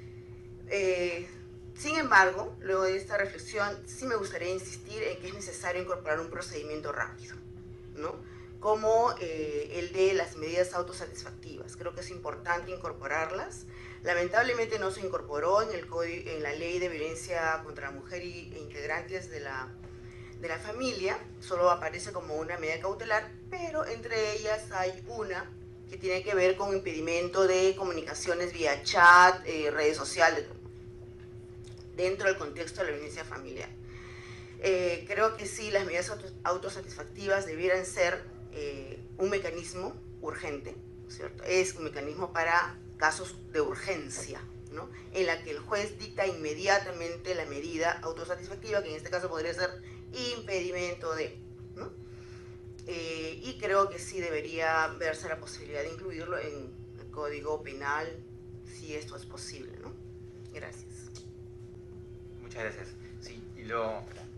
Eh, sin embargo, luego de esta reflexión, sí me gustaría insistir en que es necesario incorporar un procedimiento rápido, ¿no?, como eh, el de las medidas autosatisfactivas. Creo que es importante incorporarlas. Lamentablemente no se incorporó en, el código, en la Ley de Violencia contra la Mujer y, e Integrantes de la, de la Familia. Solo aparece como una medida cautelar, pero entre ellas hay una que tiene que ver con impedimento de comunicaciones vía chat, eh, redes sociales, dentro del contexto de la violencia familiar. Eh, creo que sí, las medidas auto, autosatisfactivas debieran ser eh, un mecanismo urgente, ¿cierto? Es un mecanismo para casos de urgencia, ¿no? En la que el juez dicta inmediatamente la medida autosatisfactiva, que en este caso podría ser impedimento de, ¿no? Eh, y creo que sí debería verse la posibilidad de incluirlo en el Código Penal, si esto es posible, ¿no? Gracias. Muchas gracias. Sí, y lo...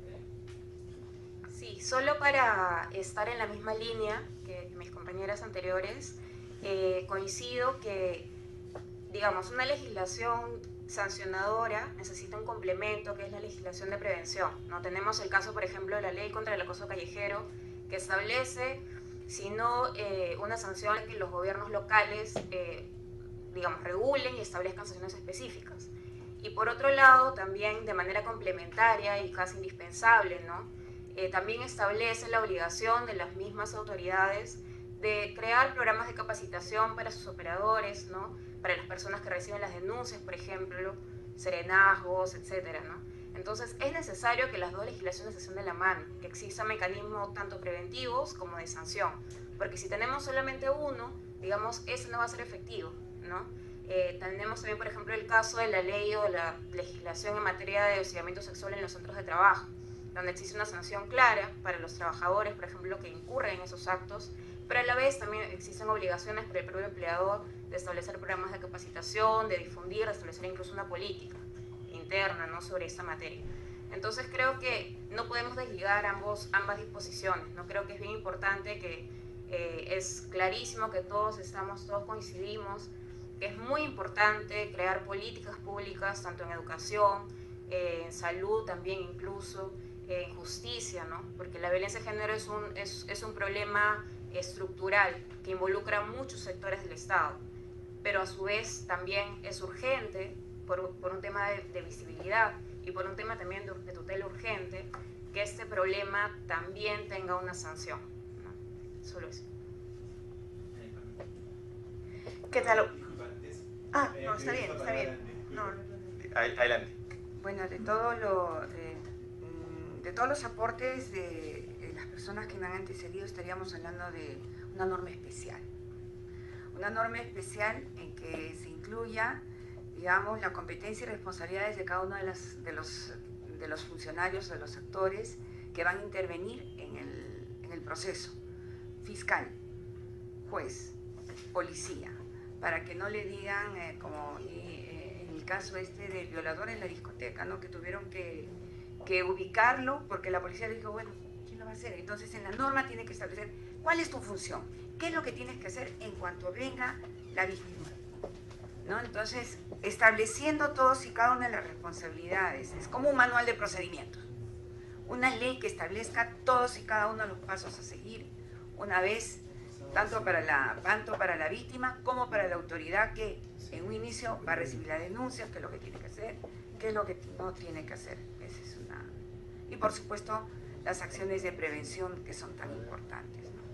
Sí, solo para estar en la misma línea que mis compañeras anteriores, eh, coincido que, digamos, una legislación sancionadora necesita un complemento, que es la legislación de prevención, ¿no? Tenemos el caso, por ejemplo, de la ley contra el acoso callejero, que establece, si no eh, una sanción que los gobiernos locales, eh, digamos, regulen y establezcan sanciones específicas. Y por otro lado, también de manera complementaria y casi indispensable, ¿no? Eh, también establece la obligación de las mismas autoridades de crear programas de capacitación para sus operadores, ¿no? Para las personas que reciben las denuncias, por ejemplo, serenazgos, etcétera, ¿no? Entonces, es necesario que las dos legislaciones se den de la mano, que existan mecanismos tanto preventivos como de sanción, porque si tenemos solamente uno, digamos, ese no va a ser efectivo, ¿no? Eh, tenemos también, por ejemplo, el caso de la ley o de la legislación en materia de hostigamiento sexual en los centros de trabajo, donde existe una sanción clara para los trabajadores, por ejemplo, que incurren en esos actos, pero a la vez también existen obligaciones para el propio empleador de establecer programas de capacitación, de difundir, de establecer incluso una política interna, ¿no?, sobre esta materia. Entonces creo que no podemos desligar ambos, ambas disposiciones, ¿no? Creo que es bien importante que eh, es clarísimo que todos estamos, todos coincidimos, que es muy importante crear políticas públicas, tanto en educación, eh, en salud también incluso, eh, en justicia, ¿no? Porque la violencia de género es un, es, es un problema estructural que involucra a muchos sectores del Estado, pero a su vez también es urgente por, por un tema de, de visibilidad y por un tema también de, de tutela urgente, que este problema también tenga una sanción, ¿no? Solo eso. ¿Qué tal? Ah, no, está bien, está bien. No, Adelante. Bueno, de, todo lo, de, de todos los aportes de, de las personas que me han antecedido, estaríamos hablando de una norma especial. Una norma especial en que se incluya, digamos, la competencia y responsabilidades de cada uno de, las, de, los, de los funcionarios, de los actores que van a intervenir en el, en el proceso. Fiscal, juez, policía, para que no le digan, eh, como eh, en el caso este del violador en la discoteca, ¿no?, que tuvieron que, que ubicarlo porque la policía le dijo, bueno, ¿quién lo va a hacer? Entonces en la norma tiene que establecer cuál es tu función, qué es lo que tienes que hacer en cuanto venga la víctima, ¿no? Entonces, estableciendo todos y cada una de las responsabilidades, es como un manual de procedimientos, una ley que establezca todos y cada uno de los pasos a seguir, una vez, tanto para la, tanto para la víctima como para la autoridad que en un inicio va a recibir la denuncia, qué es lo que tiene que hacer, qué es lo que no tiene que hacer. Esa es una... Y por supuesto, las acciones de prevención que son tan importantes, ¿no?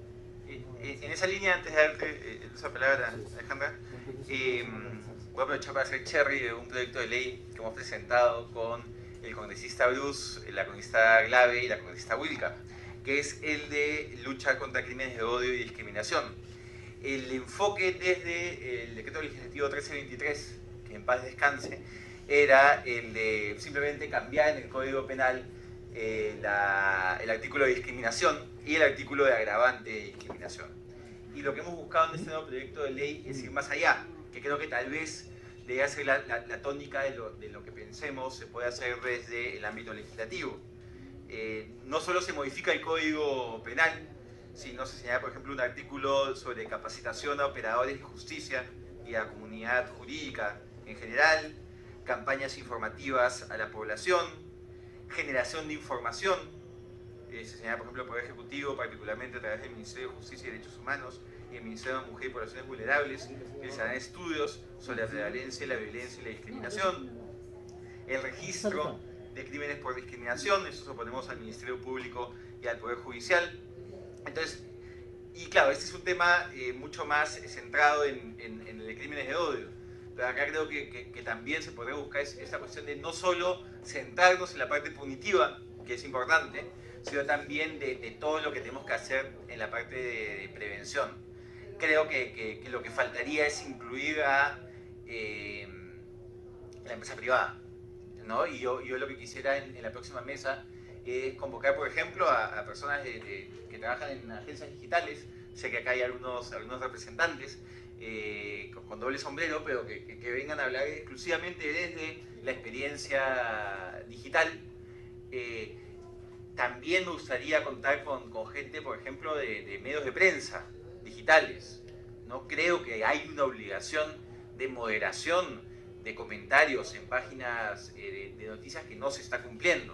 En esa línea, antes de darte eh, esa palabra, Alejandra, eh, voy a aprovechar para hacer cherry de un proyecto de ley que hemos presentado con el congresista Bruce, la congresista Glave y la congresista Wilca, que es el de lucha contra crímenes de odio y discriminación. El enfoque desde el decreto legislativo trece veintitrés, que en paz descanse, era el de simplemente cambiar en el Código Penal eh, la, el artículo de discriminación y el artículo de agravante de discriminación. Y lo que hemos buscado en este nuevo proyecto de ley es ir más allá, que creo que tal vez debería ser la, la, la tónica de lo, de lo que pensemos se puede hacer desde el ámbito legislativo. Eh, no solo se modifica el Código Penal, sino se señala, por ejemplo, un artículo sobre capacitación a operadores de justicia y a la comunidad jurídica en general, campañas informativas a la población, generación de información, eh, se señala, por ejemplo, el Poder Ejecutivo, particularmente a través del Ministerio de Justicia y Derechos Humanos y el Ministerio de Mujer y Poblaciones Vulnerables, que se harán estudios sobre la prevalencia, la violencia y la discriminación, el registro de crímenes por discriminación, eso se lo ponemos al Ministerio Público y al Poder Judicial. Entonces, y claro, este es un tema eh, mucho más centrado en, en, en el crímenes de odio. Pero acá creo que, que, que también se podría buscar esta cuestión de no solo centrarnos en la parte punitiva, que es importante, sino también de, de todo lo que tenemos que hacer en la parte de, de prevención. Creo que, que, que lo que faltaría es incluir a eh, la empresa privada, ¿no? Y yo, yo lo que quisiera en, en la próxima mesa es convocar, por ejemplo, a, a personas de, de, que trabajan en agencias digitales. Sé que acá hay algunos, algunos representantes eh, con, con doble sombrero, pero que, que, que vengan a hablar exclusivamente desde la experiencia digital. Eh, también me gustaría contar con, con gente, por ejemplo, de, de medios de prensa digitales, ¿no? Creo que hay una obligación de moderación de comentarios en páginas eh, de, de noticias que no se está cumpliendo.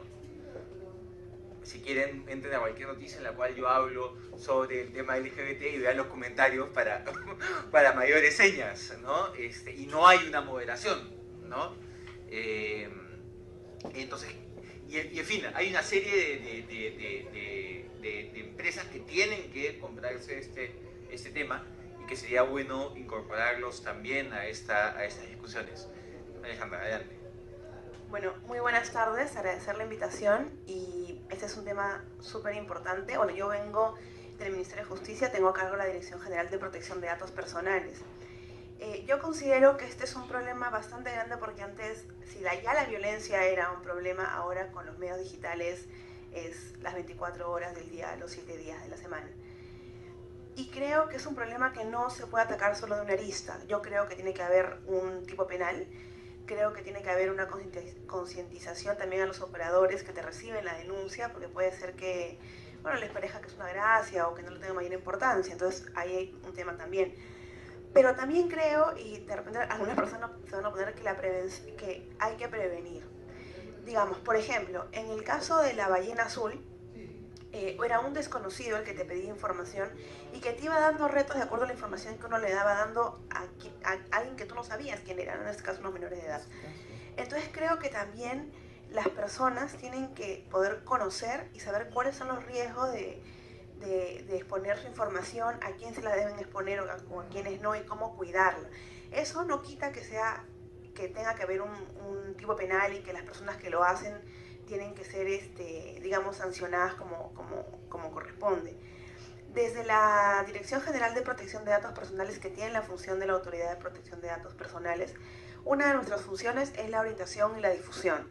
Si quieren, entren a cualquier noticia en la cual yo hablo sobre el tema L G B T y vean los comentarios para, para mayores señas, ¿no? Este, y no hay una moderación, ¿no? Eh, entonces, y, y en fin, hay una serie de, de, de, de, de, de empresas que tienen que comprarse este, este tema y que sería bueno incorporarlos también a, esta, a estas discusiones. Alejandra, adelante. Bueno, muy buenas tardes, agradecer la invitación y este es un tema súper importante. Bueno, yo vengo del Ministerio de Justicia, tengo a cargo la Dirección General de Protección de Datos Personales. Eh, yo considero que este es un problema bastante grande porque antes, si la, ya la violencia era un problema, ahora con los medios digitales es las veinticuatro horas del día, los siete días de la semana. Y creo que es un problema que no se puede atacar solo de una arista. Yo creo que tiene que haber un tipo penal. Creo que tiene que haber una concientización también a los operadores que te reciben la denuncia, porque puede ser que, bueno, les parezca que es una gracia o que no le tenga mayor importancia, entonces ahí hay un tema también. Pero también creo, y de repente algunas personas se van a poner que, la que hay que prevenir. Digamos, por ejemplo, en el caso de la ballena azul, eh, era un desconocido el que te pedía información y que te iba dando retos de acuerdo a la información que uno le daba dando a, a, a alguien que tú no sabías quién era, en este caso unos menores de edad. Entonces creo que también las personas tienen que poder conocer y saber cuáles son los riesgos de, de, de exponer su información, a quién se la deben exponer o a, o a quiénes no y cómo cuidarla. Eso no quita que, sea, que tenga que haber un, un tipo penal y que las personas que lo hacen tienen que ser, este, digamos, sancionadas como, como, como corresponde. Desde la Dirección General de Protección de Datos Personales, que tiene la función de la Autoridad de Protección de Datos Personales, una de nuestras funciones es la orientación y la difusión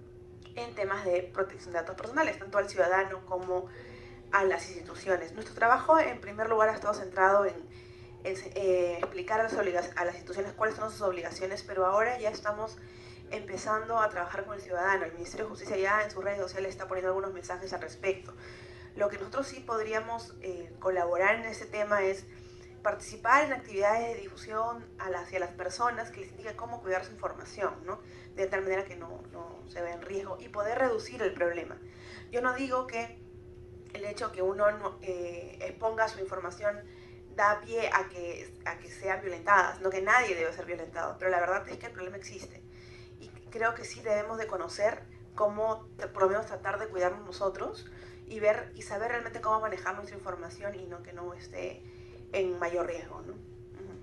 en temas de protección de datos personales, tanto al ciudadano como a las instituciones. Nuestro trabajo, en primer lugar, ha estado centrado en, en eh, explicar a las, a las instituciones cuáles son sus obligaciones, pero ahora ya estamos empezando a trabajar con el ciudadano. El Ministerio de Justicia ya en sus redes sociales está poniendo algunos mensajes al respecto. Lo que nosotros sí podríamos eh, colaborar en ese tema es participar en actividades de difusión hacia las personas que les indique cómo cuidar su información, ¿no? De tal manera que no, no se vea en riesgo y poder reducir el problema. Yo no digo que el hecho que uno no, eh, exponga su información da pie a que, a que sean violentadas, no que nadie debe ser violentado, pero la verdad es que el problema existe. Y creo que sí debemos de conocer cómo, por lo menos tratar de cuidarnos nosotros y ver y saber realmente cómo manejar nuestra información y no que no esté en mayor riesgo, ¿no? Uh-huh.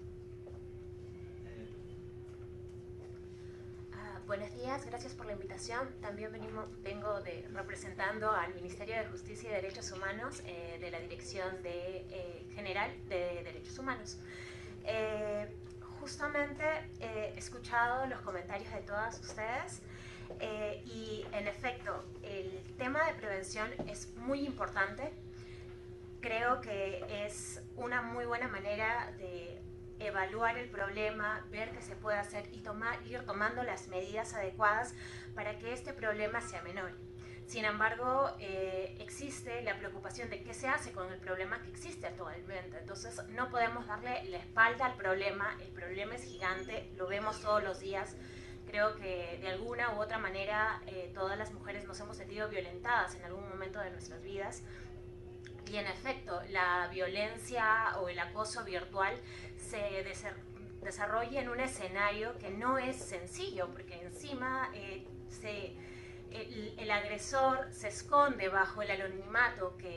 uh, buenos días, gracias por la invitación. También venimos, vengo de, representando al Ministerio de Justicia y Derechos Humanos eh, de la Dirección de, eh, General de Derechos Humanos. Eh, justamente eh, he escuchado los comentarios de todas ustedes. Eh, y en efecto, el tema de prevención es muy importante. Creo que es una muy buena manera de evaluar el problema, ver qué se puede hacer y tomar, ir tomando las medidas adecuadas para que este problema sea menor. Sin embargo, eh, existe la preocupación de qué se hace con el problema que existe actualmente. Entonces, no podemos darle la espalda al problema. El problema es gigante, lo vemos todos los días. Creo que de alguna u otra manera eh, todas las mujeres nos hemos sentido violentadas en algún momento de nuestras vidas. Y en efecto, la violencia o el acoso virtual se desarrolla en un escenario que no es sencillo, porque encima eh, se, el, el agresor se esconde bajo el anonimato que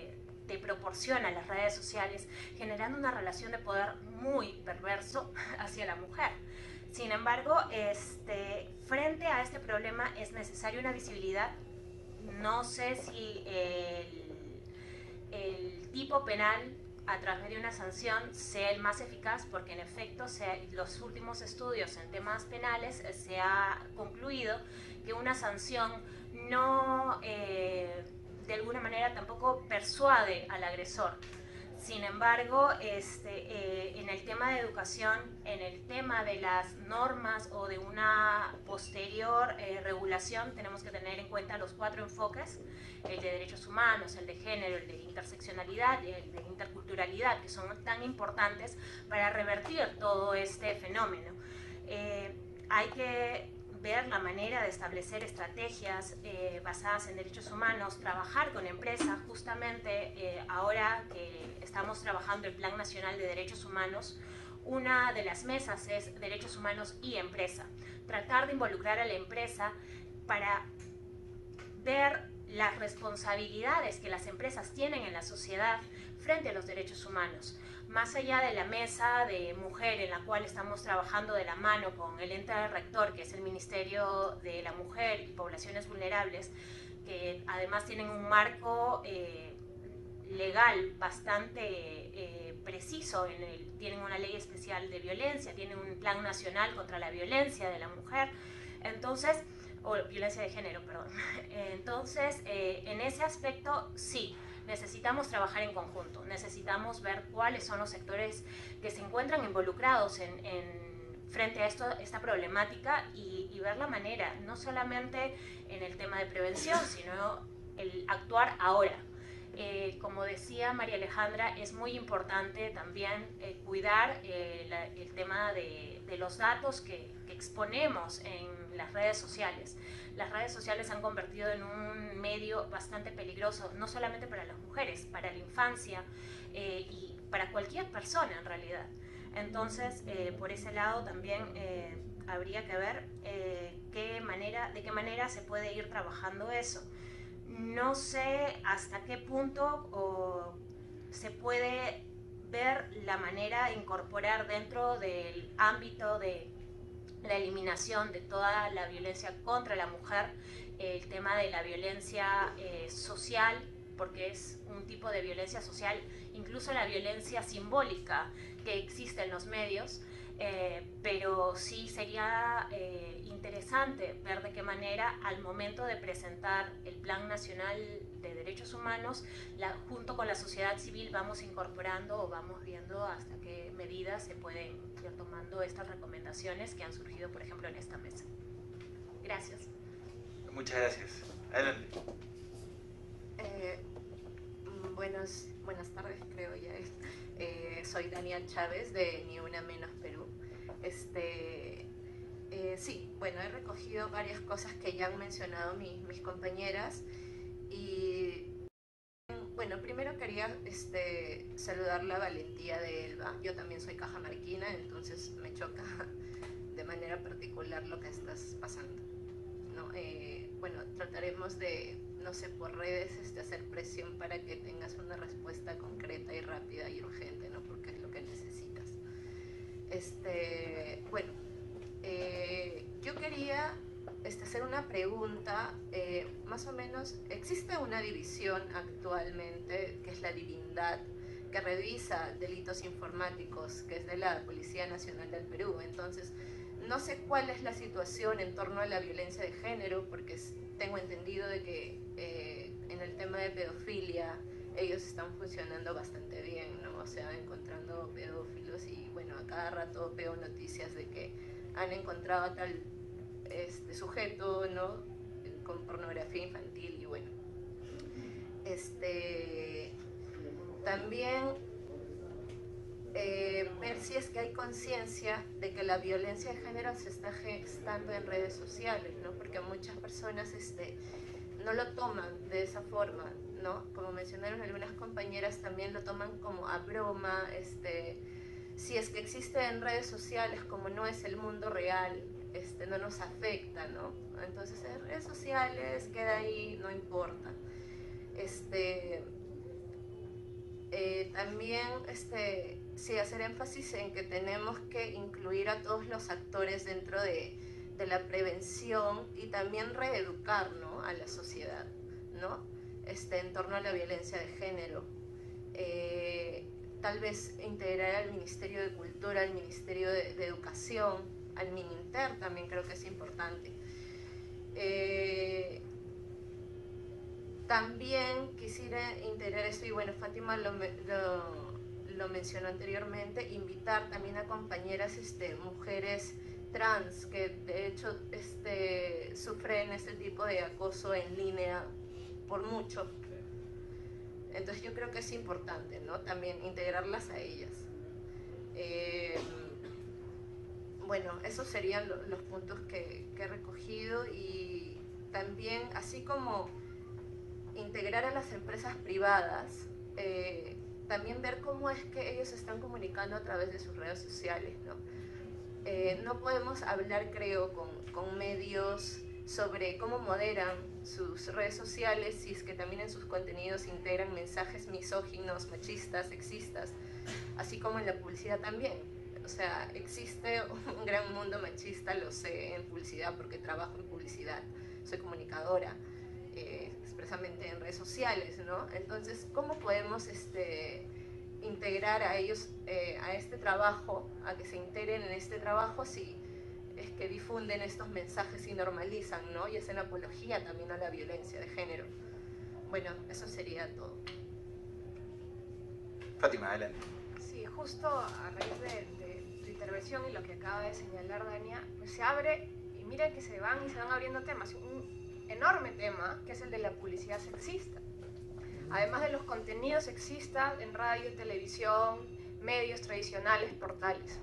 te proporciona las redes sociales, generando una relación de poder muy perverso hacia la mujer. Sin embargo, este, frente a este problema es necesaria una visibilidad. No sé si el, el tipo penal a través de una sanción sea el más eficaz, porque en efecto se, los últimos estudios en temas penales eh, se ha concluido que una sanción no, eh, de alguna manera tampoco persuade al agresor. Sin embargo, este, eh, en el tema de educación, en el tema de las normas o de una posterior eh, regulación, tenemos que tener en cuenta los cuatro enfoques: el de derechos humanos, el de género, el de interseccionalidad y el de interculturalidad, que son tan importantes para revertir todo este fenómeno. Eh, hay que ver la manera de establecer estrategias eh, basadas en derechos humanos, trabajar con empresas. Justamente eh, ahora que estamos trabajando el Plan Nacional de Derechos Humanos, una de las mesas es derechos humanos y empresa. Tratar de involucrar a la empresa para ver las responsabilidades que las empresas tienen en la sociedad frente a los derechos humanos. Más allá de la mesa de mujer en la cual estamos trabajando de la mano con el ente rector, que es el Ministerio de la Mujer y Poblaciones Vulnerables, que además tienen un marco eh, legal bastante eh, preciso, en el, tienen una ley especial de violencia, tienen un plan nacional contra la violencia de la mujer, entonces, o violencia de género, perdón. Entonces, eh, en ese aspecto, sí, necesitamos trabajar en conjunto, necesitamos ver cuáles son los sectores que se encuentran involucrados en, en, frente a esto, esta problemática y, y ver la manera, no solamente en el tema de prevención, sino el actuar ahora. Eh, como decía María Alejandra, es muy importante también eh, cuidar eh, la, el tema de, de los datos que, que exponemos en las redes sociales. Las redes sociales se han convertido en un medio bastante peligroso, no solamente para las mujeres, para la infancia eh, y para cualquier persona en realidad. Entonces, eh, por ese lado también eh, habría que ver eh, qué manera, de qué manera se puede ir trabajando eso. No sé hasta qué punto o, se puede ver la manera de incorporar dentro del ámbito de la eliminación de toda la violencia contra la mujer, el tema de la violencia eh, social, porque es un tipo de violencia social, incluso la violencia simbólica que existe en los medios, eh, pero sí sería eh, interesante ver de qué manera al momento de presentar el Plan Nacional de Derechos Humanos, la, junto con la sociedad civil vamos incorporando o vamos viendo hasta qué medidas se pueden ir tomando estas recomendaciones que han surgido, por ejemplo, en esta mesa. Gracias. Muchas gracias. Adelante. Eh, buenos, buenas tardes, creo ya. Eh, soy Daniel Chávez de Ni Una Menos Perú. Este, eh, sí, bueno, he recogido varias cosas que ya han mencionado mis, mis compañeras y bueno, primero quería este, saludar la valentía de Elba. Yo también soy cajamarquina, entonces me choca de manera particular lo que estás pasando, ¿no? Eh, bueno, trataremos de, no sé, por redes este, hacer presión para que tengas una respuesta concreta y rápida y urgente, ¿no? Porque es lo que necesitas. Este, bueno, eh, yo quería este, hacer una pregunta, eh, más o menos, existe una división actualmente, que es la Divindad, que revisa delitos informáticos, que es de la Policía Nacional del Perú. Entonces, no sé cuál es la situación en torno a la violencia de género, porque tengo entendido de que eh, en el tema de pedofilia ellos están funcionando bastante bien, ¿no? O sea, encontrando pedófilos y bueno, a cada rato veo noticias de que han encontrado a tal este, sujeto, ¿no? Con pornografía infantil y bueno. Este, también eh, ver si es que hay conciencia de que la violencia de género se está gestando en redes sociales, ¿no? Porque muchas personas este, no lo toman de esa forma, ¿no? Como mencionaron algunas compañeras, también lo toman como a broma, este, si es que existe en redes sociales, como no es el mundo real, este, no nos afecta, ¿no? Entonces en redes sociales queda ahí, no importa. Este, Eh, también este, sí hacer énfasis en que tenemos que incluir a todos los actores dentro de, de la prevención y también reeducar, ¿no?, a la sociedad, ¿no?, este, en torno a la violencia de género. Eh, tal vez integrar al Ministerio de Cultura, al Ministerio de, de Educación, al Mininter también creo que es importante. Eh, también quisiera integrar esto, y bueno, Fátima lo, lo, lo mencionó anteriormente, invitar también a compañeras este, mujeres trans que de hecho este, sufren este tipo de acoso en línea por mucho. Entonces yo creo que es importante, ¿no?, también integrarlas a ellas. Eh, bueno, esos serían lo, los puntos que, que he recogido, y también, así como integrar a las empresas privadas, eh, también ver cómo es que ellos se están comunicando a través de sus redes sociales, ¿no? Eh, no podemos hablar, creo, con, con medios sobre cómo moderan sus redes sociales si es que también en sus contenidos integran mensajes misóginos, machistas, sexistas, así como en la publicidad también. O sea, existe un gran mundo machista, lo sé, en publicidad porque trabajo en publicidad, soy comunicadora, eh, expresamente en redes sociales, ¿no? Entonces, ¿cómo podemos este, integrar a ellos eh, a este trabajo, a que se integren en este trabajo si es que difunden estos mensajes y normalizan, ¿no?, y hacen apología también a la violencia de género? Bueno, eso sería todo. Fátima, adelante. Sí, justo a raíz de, de tu intervención y lo que acaba de señalar Dania, pues se abre, y miren que se van y se van abriendo temas, un enorme tema que es el de la publicidad sexista. Además de los contenidos sexistas en radio, televisión, medios tradicionales, portales.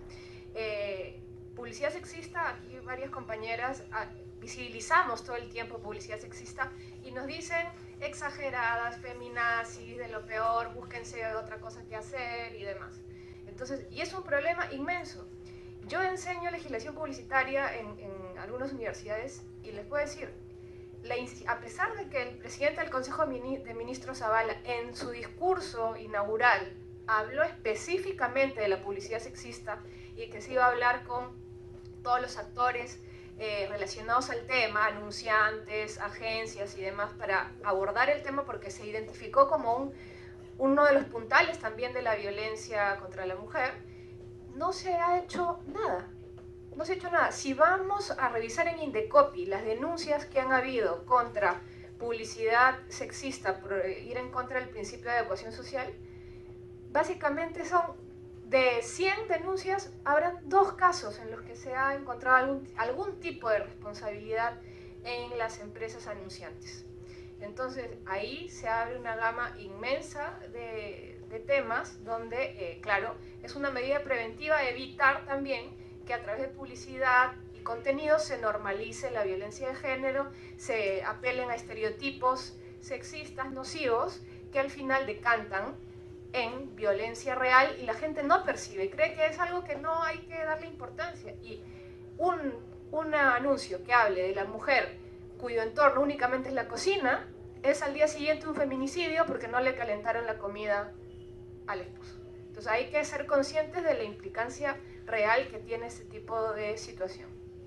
Eh, publicidad sexista, aquí varias compañeras ah, visibilizamos todo el tiempo publicidad sexista y nos dicen exageradas, feminazis, de lo peor, búsquense otra cosa que hacer y demás. Entonces, y es un problema inmenso. Yo enseño legislación publicitaria en, en algunas universidades y les puedo decir, la, a pesar de que el presidente del Consejo de Ministros Zavala en su discurso inaugural habló específicamente de la publicidad sexista y que se iba a hablar con todos los actores eh, relacionados al tema, anunciantes, agencias y demás, para abordar el tema porque se identificó como un, uno de los puntales también de la violencia contra la mujer, no se ha hecho nada. No se ha hecho nada. Si vamos a revisar en Indecopi las denuncias que han habido contra publicidad sexista por ir en contra del principio de adecuación social, básicamente son de cien denuncias, habrán dos casos en los que se ha encontrado algún, algún tipo de responsabilidad en las empresas anunciantes. Entonces ahí se abre una gama inmensa de, de temas donde, eh, claro, es una medida preventiva evitar también que a través de publicidad y contenidos se normalice la violencia de género, se apelen a estereotipos sexistas, nocivos, que al final decantan en violencia real y la gente no percibe, cree que es algo que no hay que darle importancia. Y un, un anuncio que hable de la mujer cuyo entorno únicamente es la cocina, es al día siguiente un feminicidio porque no le calentaron la comida al esposo. Entonces hay que ser conscientes de la implicancia real que tiene este tipo de situación.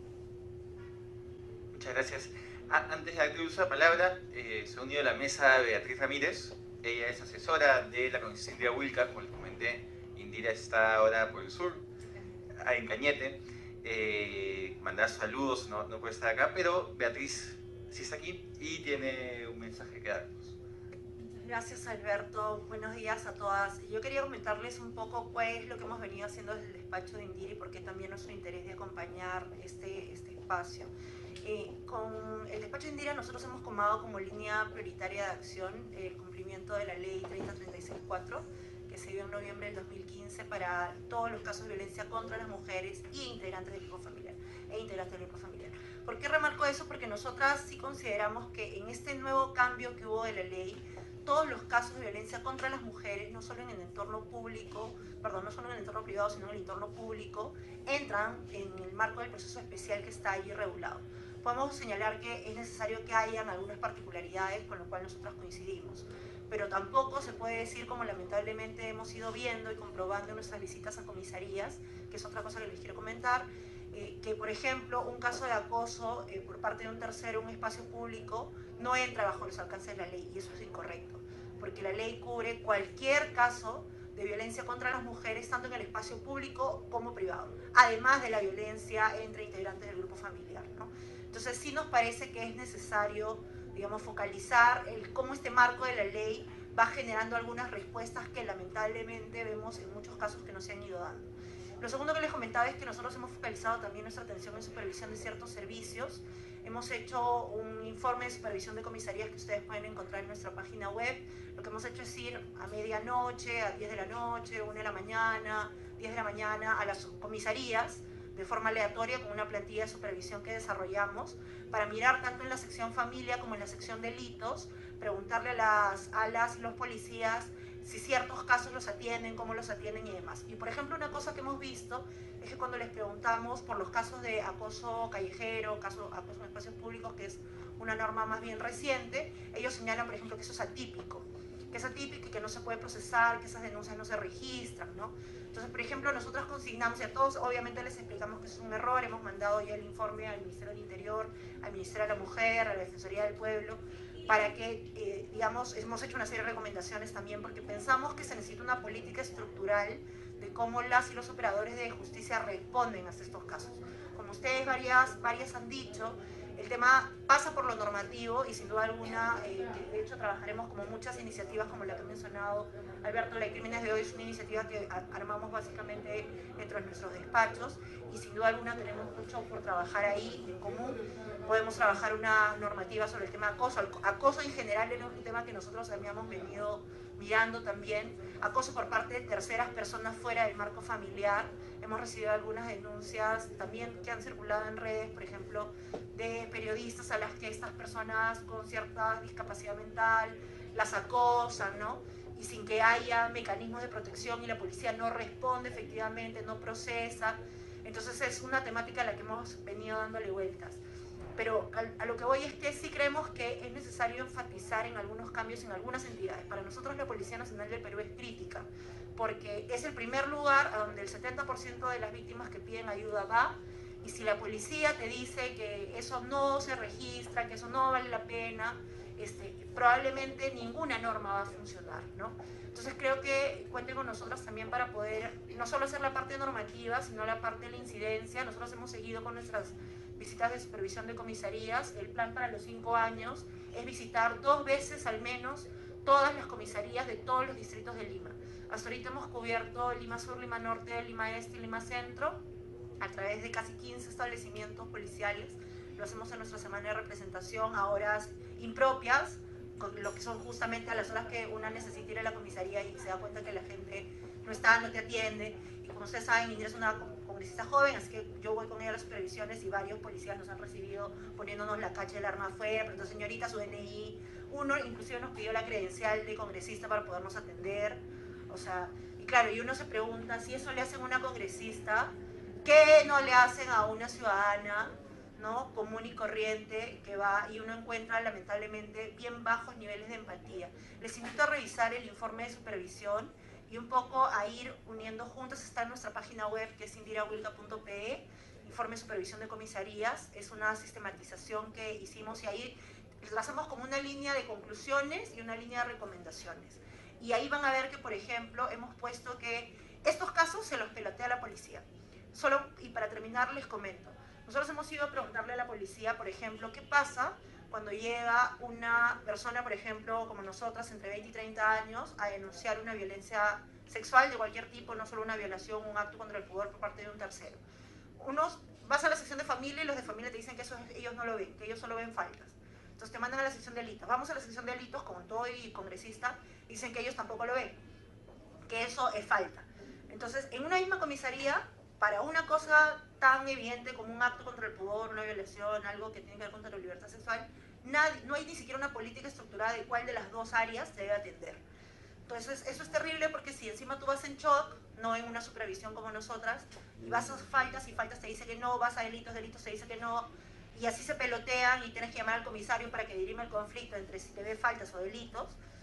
Muchas gracias. Ah, antes de darte uso de la palabra, eh, se ha unido a la mesa Beatriz Ramírez. Ella es asesora de la Comisión Indira Wilca, como les comenté. Indira está ahora por el sur, en Cañete. Eh, mandar saludos, no, no puede estar acá, pero Beatriz sí está aquí y tiene un mensaje que darnos. Gracias, Alberto. Buenos días a todas. Yo quería comentarles un poco cuál es lo que hemos venido haciendo desde el despacho de Indira y por qué también nuestro interés de acompañar este, este espacio. Eh, con el despacho de Indira nosotros hemos tomado como línea prioritaria de acción el cumplimiento de la ley treinta treinta y seis cuatro que se dio en noviembre del dos mil quince para todos los casos de violencia contra las mujeres e integrantes del grupo familiar. E integrantes del grupo familiar. ¿Por qué remarco eso? Porque nosotras sí consideramos que en este nuevo cambio que hubo de la ley, todos los casos de violencia contra las mujeres, no solo en el entorno público, perdón, no solo en el entorno privado, sino en el entorno público, entran en el marco del proceso especial que está allí regulado. Podemos señalar que es necesario que hayan algunas particularidades con lo cual nosotros coincidimos. pero tampoco se puede decir, como lamentablemente hemos ido viendo y comprobando en nuestras visitas a comisarías, que es otra cosa que les quiero comentar, eh, que por ejemplo un caso de acoso eh, por parte de un tercero en un espacio público no entra bajo los alcances de la ley, y eso es incorrecto, porque la ley cubre cualquier caso de violencia contra las mujeres, tanto en el espacio público como privado, además de la violencia entre integrantes del grupo familiar, ¿no? Entonces sí nos parece que es necesario, digamos, focalizar el cómo este marco de la ley va generando algunas respuestas que lamentablemente vemos en muchos casos que no se han ido dando. Lo segundo que les comentaba es que nosotros hemos focalizado también nuestra atención en supervisión de ciertos servicios. Hemos hecho un informe de supervisión de comisarías que ustedes pueden encontrar en nuestra página web. Lo que hemos hecho es ir a medianoche, a diez de la noche, una de la mañana, diez de la mañana, a las comisarías, de forma aleatoria, con una plantilla de supervisión que desarrollamos, para mirar tanto en la sección familia como en la sección delitos, preguntarle a las, a las y los policías si ciertos casos los atienden, cómo los atienden y demás. Y por ejemplo, una cosa que hemos visto es que cuando les preguntamos por los casos de acoso callejero, caso, acoso en espacios públicos, que es una norma más bien reciente, ellos señalan, por ejemplo, que eso es atípico, que es atípico y que no se puede procesar, que esas denuncias no se registran, ¿no? Entonces, por ejemplo, nosotros consignamos, y a todos obviamente les explicamos que eso es un error, hemos mandado ya el informe al Ministerio del Interior, al Ministerio de la Mujer, a la Defensoría del Pueblo, para que, eh, digamos, hemos hecho una serie de recomendaciones también, porque pensamos que se necesita una política estructural de cómo las y los operadores de justicia responden a estos casos. Como ustedes varias, varias han dicho, el tema pasa por lo normativo y sin duda alguna, eh, de hecho trabajaremos como muchas iniciativas como la que ha mencionado Alberto. La de Crímenes de Hoy es una iniciativa que armamos básicamente dentro de nuestros despachos y sin duda alguna tenemos mucho por trabajar ahí en común. Podemos trabajar una normativa sobre el tema de acoso. Acoso en general es un tema que nosotros habíamos venido mirando también. Acoso por parte de terceras personas fuera del marco familiar. Hemos recibido algunas denuncias también que han circulado en redes, por ejemplo, de periodistas a las que estas personas con cierta discapacidad mental las acosan, ¿no? Y sin que haya mecanismos de protección y la policía no responde efectivamente, no procesa. Entonces es una temática a la que hemos venido dándole vueltas. Pero a, a lo que voy es que sí creemos que es necesario enfatizar en algunos cambios en algunas entidades. Para nosotros la Policía Nacional del Perú es crítica, porque es el primer lugar a donde el setenta por ciento de las víctimas que piden ayuda va, y si la policía te dice que eso no se registra, que eso no vale la pena, este, probablemente ninguna norma va a funcionar, ¿no? Entonces creo que cuenten con nosotros también para poder no solo hacer la parte normativa, sino la parte de la incidencia. Nosotros hemos seguido con nuestras visitas de supervisión de comisarías. El plan para los cinco años es visitar dos veces al menos todas las comisarías de todos los distritos de Lima. Hasta ahorita hemos cubierto Lima Sur, Lima Norte, Lima Este y Lima Centro a través de casi quince establecimientos policiales. Lo hacemos en nuestra semana de representación a horas impropias, lo que son justamente a las horas que una necesita ir a la comisaría y se da cuenta que la gente no está, no te atiende. Y como ustedes saben, Indira es una congresista joven, así que yo voy con ella a las supervisiones y varios policías nos han recibido poniéndonos la cacha del arma afuera, pero entonces señorita, su D N I, uno inclusive nos pidió la credencial de congresista para podernos atender. O sea, y claro, y uno se pregunta, si eso le hacen a una congresista, ¿qué no le hacen a una ciudadana, ¿no?, común y corriente que va y uno encuentra lamentablemente bien bajos niveles de empatía? Les invito a revisar el informe de supervisión y un poco a ir uniendo juntos. Está en nuestra página web, que es indira wilca punto pe e, informe de supervisión de comisarías. Es una sistematización que hicimos y ahí trazamos como una línea de conclusiones y una línea de recomendaciones. Y ahí van a ver que, por ejemplo, hemos puesto que estos casos se los pelotea la policía. Solo, y para terminar les comento, nosotros hemos ido a preguntarle a la policía, por ejemplo, qué pasa cuando llega una persona, por ejemplo, como nosotras, entre veinte y treinta años, a denunciar una violencia sexual de cualquier tipo, no solo una violación, un acto contra el pudor por parte de un tercero. Unos, vas a la sección de familia y los de familia te dicen que eso ellos no lo ven, que ellos solo ven faltas. Entonces te mandan a la sección de delitos. Vamos a la sección de delitos, con todo y congresista, dicen que ellos tampoco lo ven, que eso es falta. Entonces, en una misma comisaría, para una cosa tan evidente como un acto contra el pudor, una violación, algo que tiene que ver contra la libertad sexual, nadie, no hay ni siquiera una política estructurada de cuál de las dos áreas se debe atender. Entonces, eso es terrible porque si encima tú vas en shock, no en una supervisión como nosotras, y vas a faltas y faltas te dice que no, vas a delitos, delitos te dice que no, y así se pelotean y tienes que llamar al comisario para que dirima el conflicto entre si te ve faltas o delitos,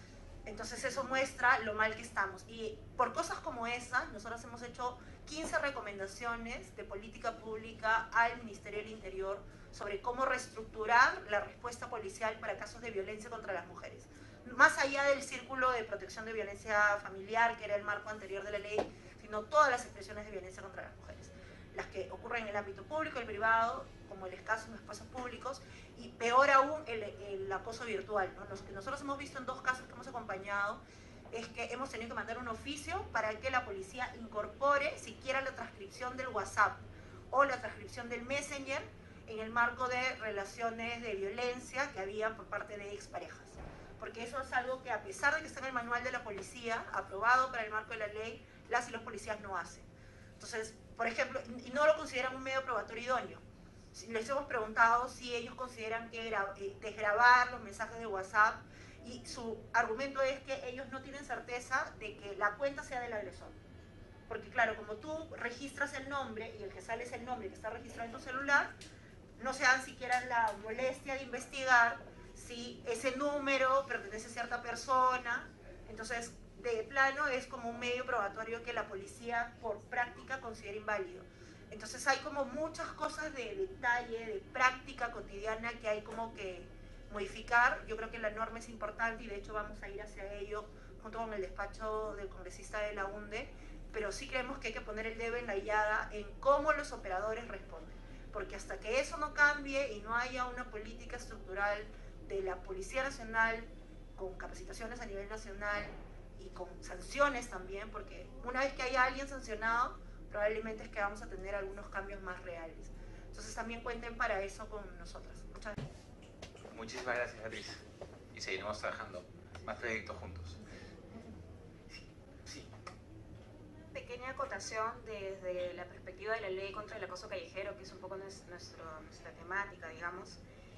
Entonces eso muestra lo mal que estamos. Y por cosas como esa, nosotros hemos hecho quince recomendaciones de política pública al Ministerio del Interior sobre cómo reestructurar la respuesta policial para casos de violencia contra las mujeres. Más allá del círculo de protección de violencia familiar, que era el marco anterior de la ley, sino todas las expresiones de violencia contra las mujeres. Las que ocurren en el ámbito público, el privado, como el escaso en los espacios públicos, y peor aún el, el acoso virtual, ¿no? Los que nosotros hemos visto en dos casos que hemos acompañado es que hemos tenido que mandar un oficio para que la policía incorpore siquiera la transcripción del WhatsApp o la transcripción del Messenger en el marco de relaciones de violencia que había por parte de exparejas. Porque eso es algo que, a pesar de que está en el manual de la policía, aprobado para el marco de la ley, las y los policías no hacen. Entonces, por ejemplo, y no lo consideran un medio probatorio idóneo. Les hemos preguntado si ellos consideran que desgrabar los mensajes de WhatsApp, y su argumento es que ellos no tienen certeza de que la cuenta sea del agresor. Porque claro, como tú registras el nombre y el que sale es el nombre que está registrado en tu celular, no se dan siquiera la molestia de investigar si ese número pertenece a cierta persona. Entonces, de plano es como un medio probatorio que la policía por práctica considera inválido. Entonces hay como muchas cosas de detalle, de práctica cotidiana que hay como que modificar. Yo creo que la norma es importante y de hecho vamos a ir hacia ello junto con el despacho del congresista de la UNDE, pero sí creemos que hay que poner el dedo en la llaga en cómo los operadores responden, porque hasta que eso no cambie y no haya una política estructural de la Policía Nacional con capacitaciones a nivel nacional y con sanciones también, porque una vez que haya alguien sancionado, probablemente es que vamos a tener algunos cambios más reales. Entonces también cuenten para eso con nosotras. Muchas gracias. Muchísimas gracias, Beatriz. Y seguiremos trabajando más proyectos juntos. Sí. Sí. Pequeña acotación desde la perspectiva de la ley contra el acoso callejero, que es un poco nuestro, nuestra temática, digamos.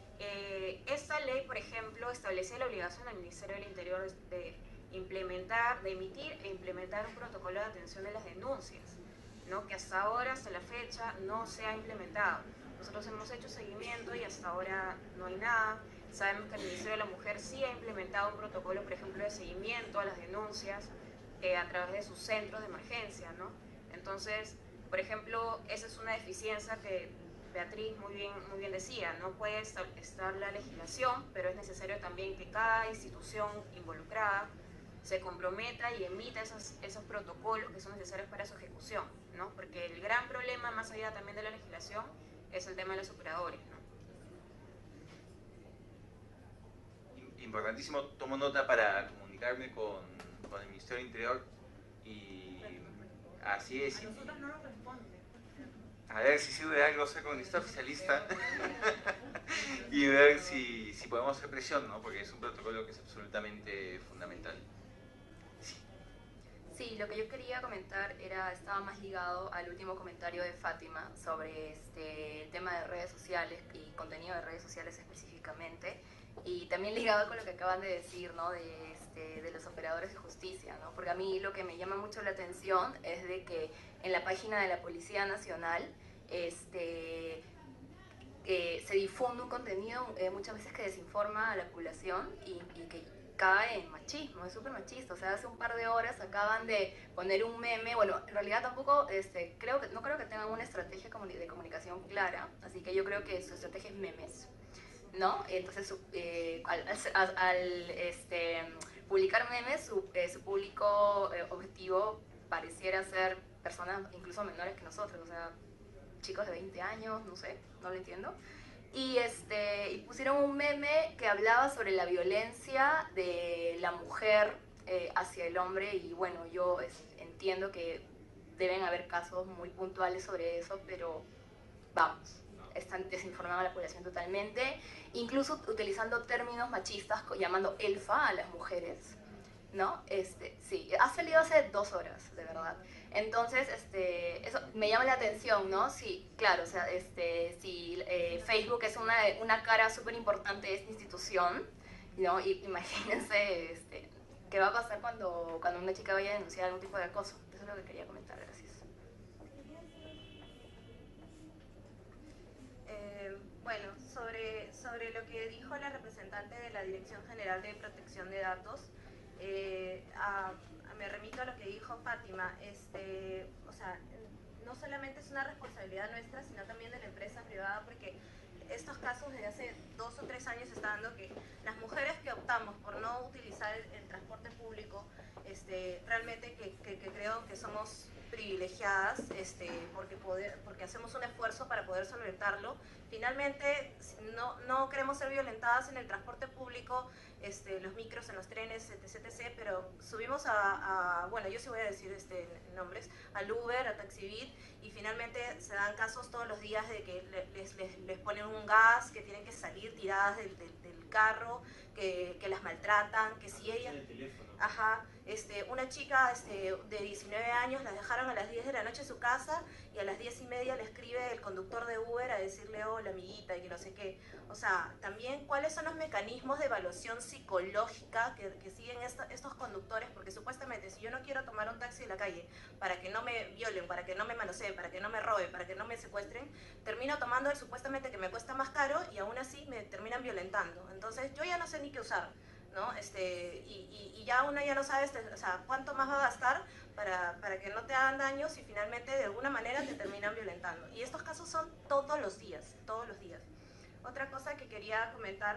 Eh, esta ley, por ejemplo, establecía la obligación al Ministerio del Interior de implementar, de emitir e implementar un protocolo de atención de las denuncias, ¿no? Que hasta ahora, hasta la fecha, no se ha implementado. Nosotros hemos hecho seguimiento y hasta ahora no hay nada. Sabemos que el Ministerio de la Mujer sí ha implementado un protocolo, por ejemplo, de seguimiento a las denuncias eh, a través de sus centros de emergencia, ¿no? Entonces, por ejemplo, esa es una deficiencia que Beatriz muy bien, muy bien decía, no puede estar la legislación, pero es necesario también que cada institución involucrada se comprometa y emita esos, esos protocolos que son necesarios para su ejecución, ¿no? Porque el gran problema, más allá también de la legislación, es el tema de los operadores, ¿no? Importantísimo, tomo nota para comunicarme con, con el Ministerio del Interior y así es. A nosotros no nos responden. A ver si sirve de algo ser comunista oficialista y ver si, si podemos hacer presión, ¿no? Porque es un protocolo que es absolutamente fundamental. Sí. Sí, lo que yo quería comentar era, estaba más ligado al último comentario de Fátima sobre este, el tema de redes sociales y contenido de redes sociales específicamente, y también ligado con lo que acaban de decir, ¿no? de, este, de los operadores de justicia, ¿no? Porque a mí lo que me llama mucho la atención es de que en la página de la Policía Nacional este, eh, se difunde un contenido eh, muchas veces que desinforma a la población y, y que cae en machismo, es súper machista. O sea, hace un par de horas acaban de poner un meme, bueno, en realidad tampoco, este, creo que, no creo que tengan una estrategia de comunicación clara, así que yo creo que su estrategia es memes, ¿no? Entonces, eh, al, al, al este, publicar memes, su, eh, su público eh, objetivo pareciera ser personas incluso menores que nosotros, o sea, chicos de veinte años, no sé, no lo entiendo. Y, este, y pusieron un meme que hablaba sobre la violencia de la mujer eh, hacia el hombre, y bueno, yo es, entiendo que deben haber casos muy puntuales sobre eso, pero vamos, están desinformando a la población totalmente, incluso utilizando términos machistas, llamando elfa a las mujeres, ¿no? Este, sí, ha salido hace dos horas, de verdad. Entonces, este, eso me llama la atención, ¿no? Sí, claro, o sea, este, si eh, Facebook es una, una cara súper importante de esta institución, ¿no? Y imagínense este, qué va a pasar cuando, cuando una chica vaya a denunciar algún tipo de acoso. Eso es lo que quería comentar, gracias. Eh, bueno, sobre, sobre lo que dijo la representante de la Dirección General de Protección de Datos, eh, a, a, me remito a lo que dijo Fátima, este, o sea, no solamente es una responsabilidad nuestra, sino también de la empresa privada, porque estos casos desde hace dos o tres años está dando que las mujeres que optamos por no utilizar el, el transporte público, este, realmente que, que, que creo que somos privilegiadas, este, porque, poder, porque hacemos un esfuerzo para poder solventarlo. Finalmente, no, no queremos ser violentadas en el transporte público, este, los micros, en los trenes, etc, etcétera, pero subimos a, a, bueno, yo sí voy a decir este, nombres, al Uber, a Taxibit, y finalmente se dan casos todos los días de que les, les, les ponen un gas, que tienen que salir tiradas del, del, del carro, que, que las maltratan, que si ellas... Ajá, este, una chica este, de diecinueve años la dejaron a las diez de la noche en su casa y a las diez y media le escribe el conductor de Uber a decirle hola amiguita y que no sé qué. O sea, también cuáles son los mecanismos de evaluación psicológica que, que siguen esta, estos conductores, porque supuestamente si yo no quiero tomar un taxi en la calle para que no me violen, para que no me manoseen, para que no me roben, para que no me secuestren, termino tomando el supuestamente que me cuesta más caro y aún así me terminan violentando. Entonces yo ya no sé ni qué usar, ¿no? Este, y, y, y ya una ya no sabe, este, o sea, cuánto más va a gastar para, para que no te hagan daños y finalmente de alguna manera te terminan violentando. Y estos casos son todos los días, todos los días. Otra cosa que quería comentar,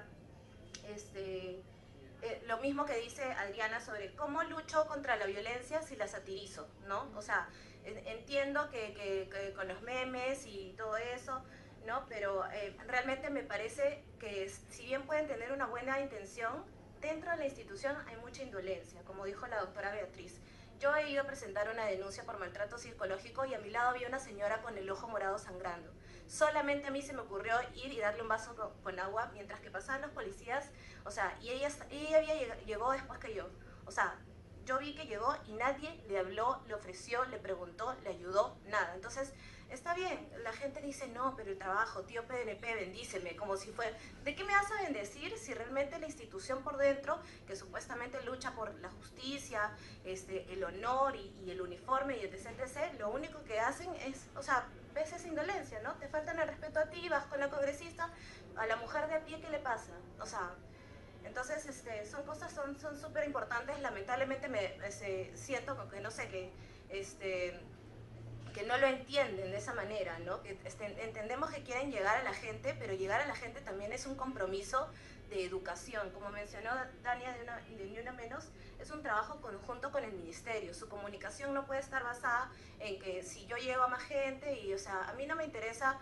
este, eh, lo mismo que dice Adriana sobre cómo lucho contra la violencia si la satirizo, ¿no? O sea, entiendo que, que, que con los memes y todo eso, ¿no? Pero eh, realmente me parece que si bien pueden tener una buena intención, dentro de la institución hay mucha indolencia, como dijo la doctora Beatriz. Yo he ido a presentar una denuncia por maltrato psicológico y a mi lado había una señora con el ojo morado sangrando. Solamente a mí se me ocurrió ir y darle un vaso con agua mientras que pasaban los policías, o sea, y ella, ella había, llegó después que yo. O sea, yo vi que llegó y nadie le habló, le ofreció, le preguntó, le ayudó, nada. Entonces, está bien, la gente dice, no, pero el trabajo, tío P N P, bendíceme, como si fuera... ¿De qué me vas a bendecir si realmente la institución por dentro, que supuestamente lucha por la justicia, este, el honor y, y el uniforme y el etc, etcétera, lo único que hacen es, o sea, ves esa indolencia, ¿no? Te faltan el respeto a ti, vas con la congresista, a la mujer de a pie, ¿qué le pasa? O sea... Entonces, este, son cosas son son súper importantes. Lamentablemente me este, siento que no sé, que, este, que no lo entienden de esa manera, ¿no? Que este, entendemos que quieren llegar a la gente, pero llegar a la gente también es un compromiso de educación. Como mencionó Dania de, una, de Ni Una Menos, es un trabajo conjunto con el ministerio. Su comunicación no puede estar basada en que si yo llego a más gente y, o sea, a mí no me interesa...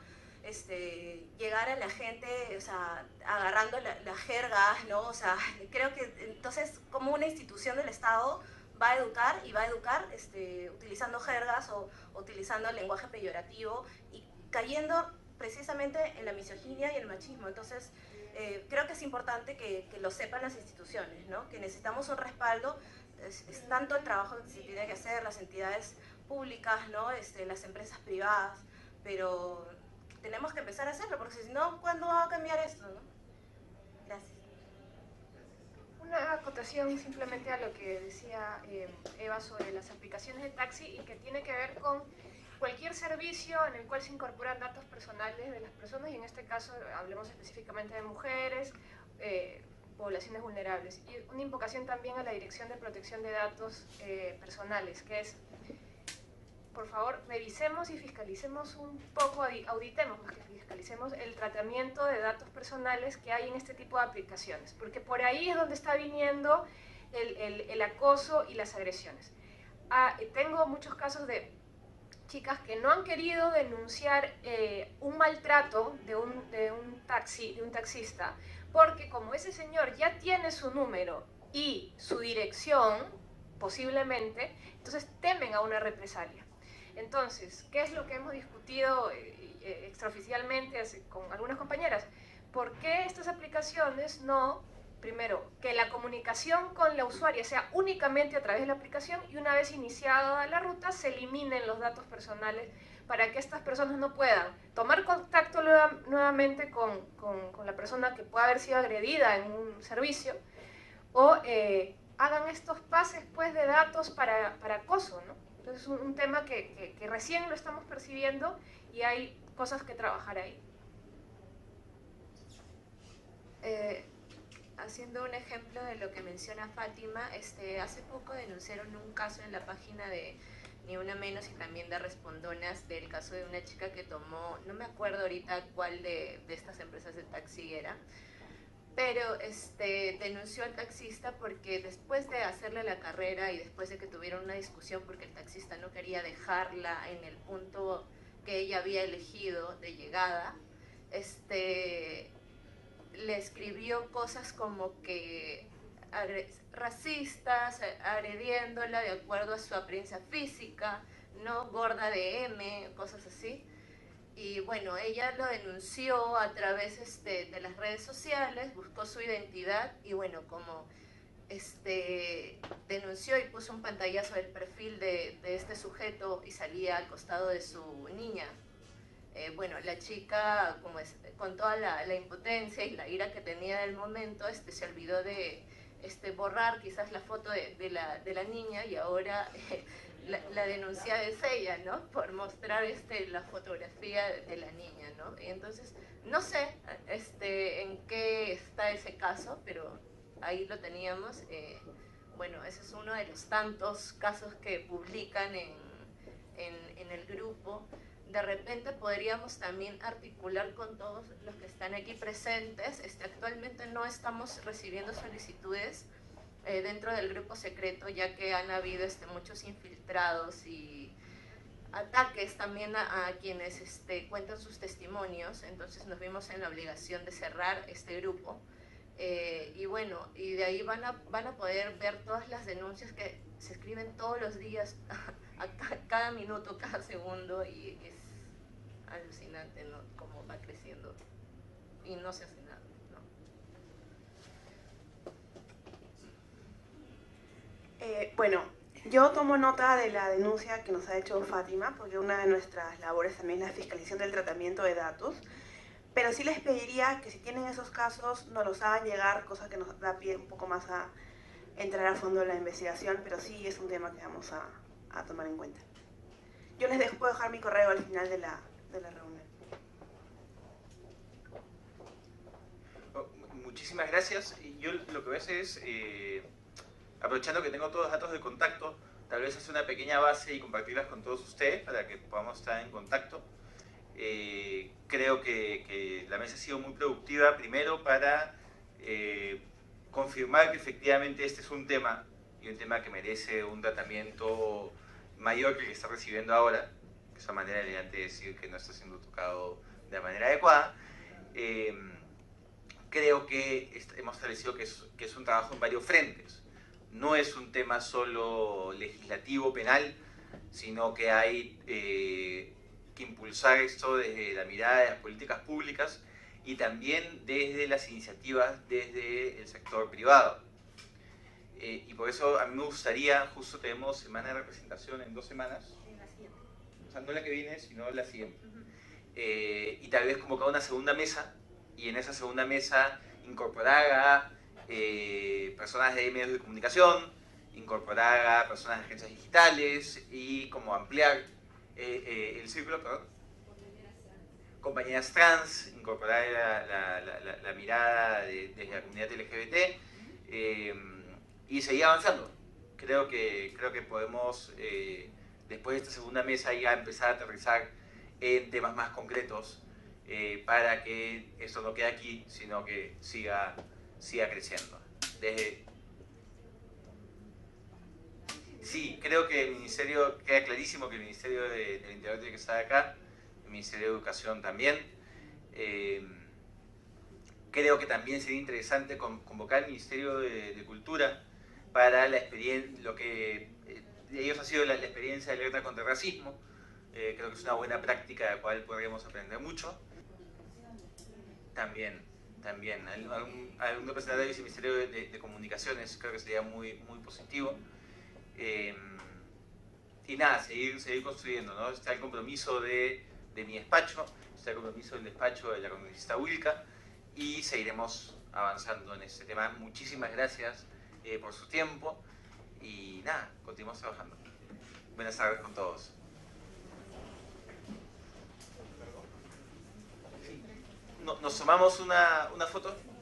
Este, llegar a la gente, o sea, agarrando la, la jerga, ¿no? O sea, creo que entonces como una institución del Estado va a educar y va a educar este, utilizando jergas o, o utilizando el lenguaje peyorativo y cayendo precisamente en la misoginia y el machismo. Entonces, eh, creo que es importante que, que lo sepan las instituciones, ¿no? Que necesitamos un respaldo, es, es tanto el trabajo que se tiene que hacer, las entidades públicas, ¿no? Este, las empresas privadas, pero... tenemos que empezar a hacerlo, porque si no, ¿cuándo va a cambiar esto? ¿No? Gracias. Una acotación simplemente a lo que decía eh, Eva sobre las aplicaciones de taxi y que tiene que ver con cualquier servicio en el cual se incorporan datos personales de las personas, y en este caso hablemos específicamente de mujeres, eh, poblaciones vulnerables. Y una invocación también a la Dirección de Protección de Datos eh, Personales, que es... por favor, revisemos y fiscalicemos un poco, auditemos más que fiscalicemos el tratamiento de datos personales que hay en este tipo de aplicaciones, porque por ahí es donde está viniendo el, el, el acoso y las agresiones. Ah, tengo muchos casos de chicas que no han querido denunciar eh, un maltrato de un, de un taxi, de un taxista, porque como ese señor ya tiene su número y su dirección, posiblemente, entonces temen a una represalia. Entonces, ¿qué es lo que hemos discutido eh, eh, extraoficialmente con algunas compañeras? ¿Por qué estas aplicaciones no, primero, que la comunicación con la usuaria sea únicamente a través de la aplicación y una vez iniciada la ruta se eliminen los datos personales para que estas personas no puedan tomar contacto nueva, nuevamente con, con, con la persona que pueda haber sido agredida en un servicio o eh, hagan estos pases pues, de datos para, para acoso, ¿no? Entonces es un, un tema que, que, que recién lo estamos percibiendo y hay cosas que trabajar ahí. Eh, haciendo un ejemplo de lo que menciona Fátima, este, hace poco denunciaron un caso en la página de Ni Una Menos y también de Respondonas del caso de una chica que tomó, no me acuerdo ahorita cuál de, de estas empresas de taxi era, pero este, denunció al taxista porque después de hacerle la carrera y después de que tuvieron una discusión porque el taxista no quería dejarla en el punto que ella había elegido de llegada, este, le escribió cosas como que racistas, agrediéndola de acuerdo a su apariencia física, ¿no? Gorda de M, cosas así. Y bueno, ella lo denunció a través este, de las redes sociales, buscó su identidad y bueno, como este, denunció y puso un pantallazo del perfil de, de este sujeto y salía al costado de su niña. Eh, bueno, la chica, como es, con toda la, la impotencia y la ira que tenía en el momento, este, se olvidó de este, borrar quizás la foto de, de, la, de la niña y ahora eh, la, la denuncia es ella, ¿no? Por mostrar este, la fotografía de la niña, ¿no? Y entonces, no sé este, en qué está ese caso, pero ahí lo teníamos. Eh, bueno, ese es uno de los tantos casos que publican en, en, en el grupo. De repente podríamos también articular con todos los que están aquí presentes. Este, actualmente no estamos recibiendo solicitudes eh, dentro del grupo secreto, ya que han habido este, muchos infiltrados y ataques también a, a quienes este, cuentan sus testimonios. Entonces nos vimos en la obligación de cerrar este grupo. Eh, y bueno, y de ahí van a, van a poder ver todas las denuncias que se escriben todos los días, a, a cada minuto, cada segundo, y es alucinante, ¿no? Cómo va creciendo y no se hace nada, ¿no? Eh, bueno, yo tomo nota de la denuncia que nos ha hecho Fátima, porque una de nuestras labores también es la fiscalización del tratamiento de datos, pero sí les pediría que si tienen esos casos nos los hagan llegar, cosa que nos da pie un poco más a entrar a fondo en la investigación, pero sí es un tema que vamos a, a tomar en cuenta. Yo les dejo, puedo dejar mi correo al final de la, de la reunión. Muchísimas gracias. Y yo lo que voy a hacer es, eh, aprovechando que tengo todos los datos de contacto, tal vez hacer una pequeña base y compartirlas con todos ustedes para que podamos estar en contacto. Eh, creo que, que la mesa ha sido muy productiva, primero para eh, confirmar que efectivamente este es un tema, y un tema que merece un tratamiento mayor que el que está recibiendo ahora, que es una manera elegante de decir que no está siendo tocado de la manera adecuada. Eh, creo que hemos establecido que es, que es un trabajo en varios frentes. No es un tema solo legislativo, penal, sino que hay eh, que impulsar esto desde la mirada de las políticas públicas y también desde las iniciativas desde el sector privado. Eh, y por eso a mí me gustaría, justo tenemos semana de representación en dos semanas. En la siguiente. O sea, no la que viene, sino la siguiente. Uh-huh. eh, y tal vez convocar una segunda mesa, y en esa segunda mesa incorporar a eh, personas de medios de comunicación, incorporar a personas de agencias digitales y como ampliar eh, eh, el círculo, perdón. Compañeras trans, incorporar la, la, la, la, la mirada de, desde la comunidad L G B T. Eh, y seguir avanzando. Creo que, creo que podemos, eh, después de esta segunda mesa, ya empezar a aterrizar en temas más concretos eh, para que esto no quede aquí, sino que siga, siga creciendo. Desde... Sí, creo que el Ministerio, queda clarísimo que el Ministerio de, del Interior tiene que estar acá, el Ministerio de Educación también. Eh, creo que también sería interesante convocar al Ministerio de, de Cultura para la experiencia, lo que eh, ellos ha sido la, la experiencia de alerta contra el racismo. Eh, creo que es una buena práctica de la cual podríamos aprender mucho. También, también, algún, algún representante del Ministerio de, de, de Comunicaciones creo que sería muy, muy positivo. Eh, y nada, seguir, seguir construyendo, ¿no? Está el compromiso de, de mi despacho, está el compromiso del despacho de la congresista Wilka, y seguiremos avanzando en este tema. Muchísimas gracias eh, por su tiempo y nada, continuamos trabajando. Buenas tardes con todos. Sí. No, ¿Nos tomamos una, una foto?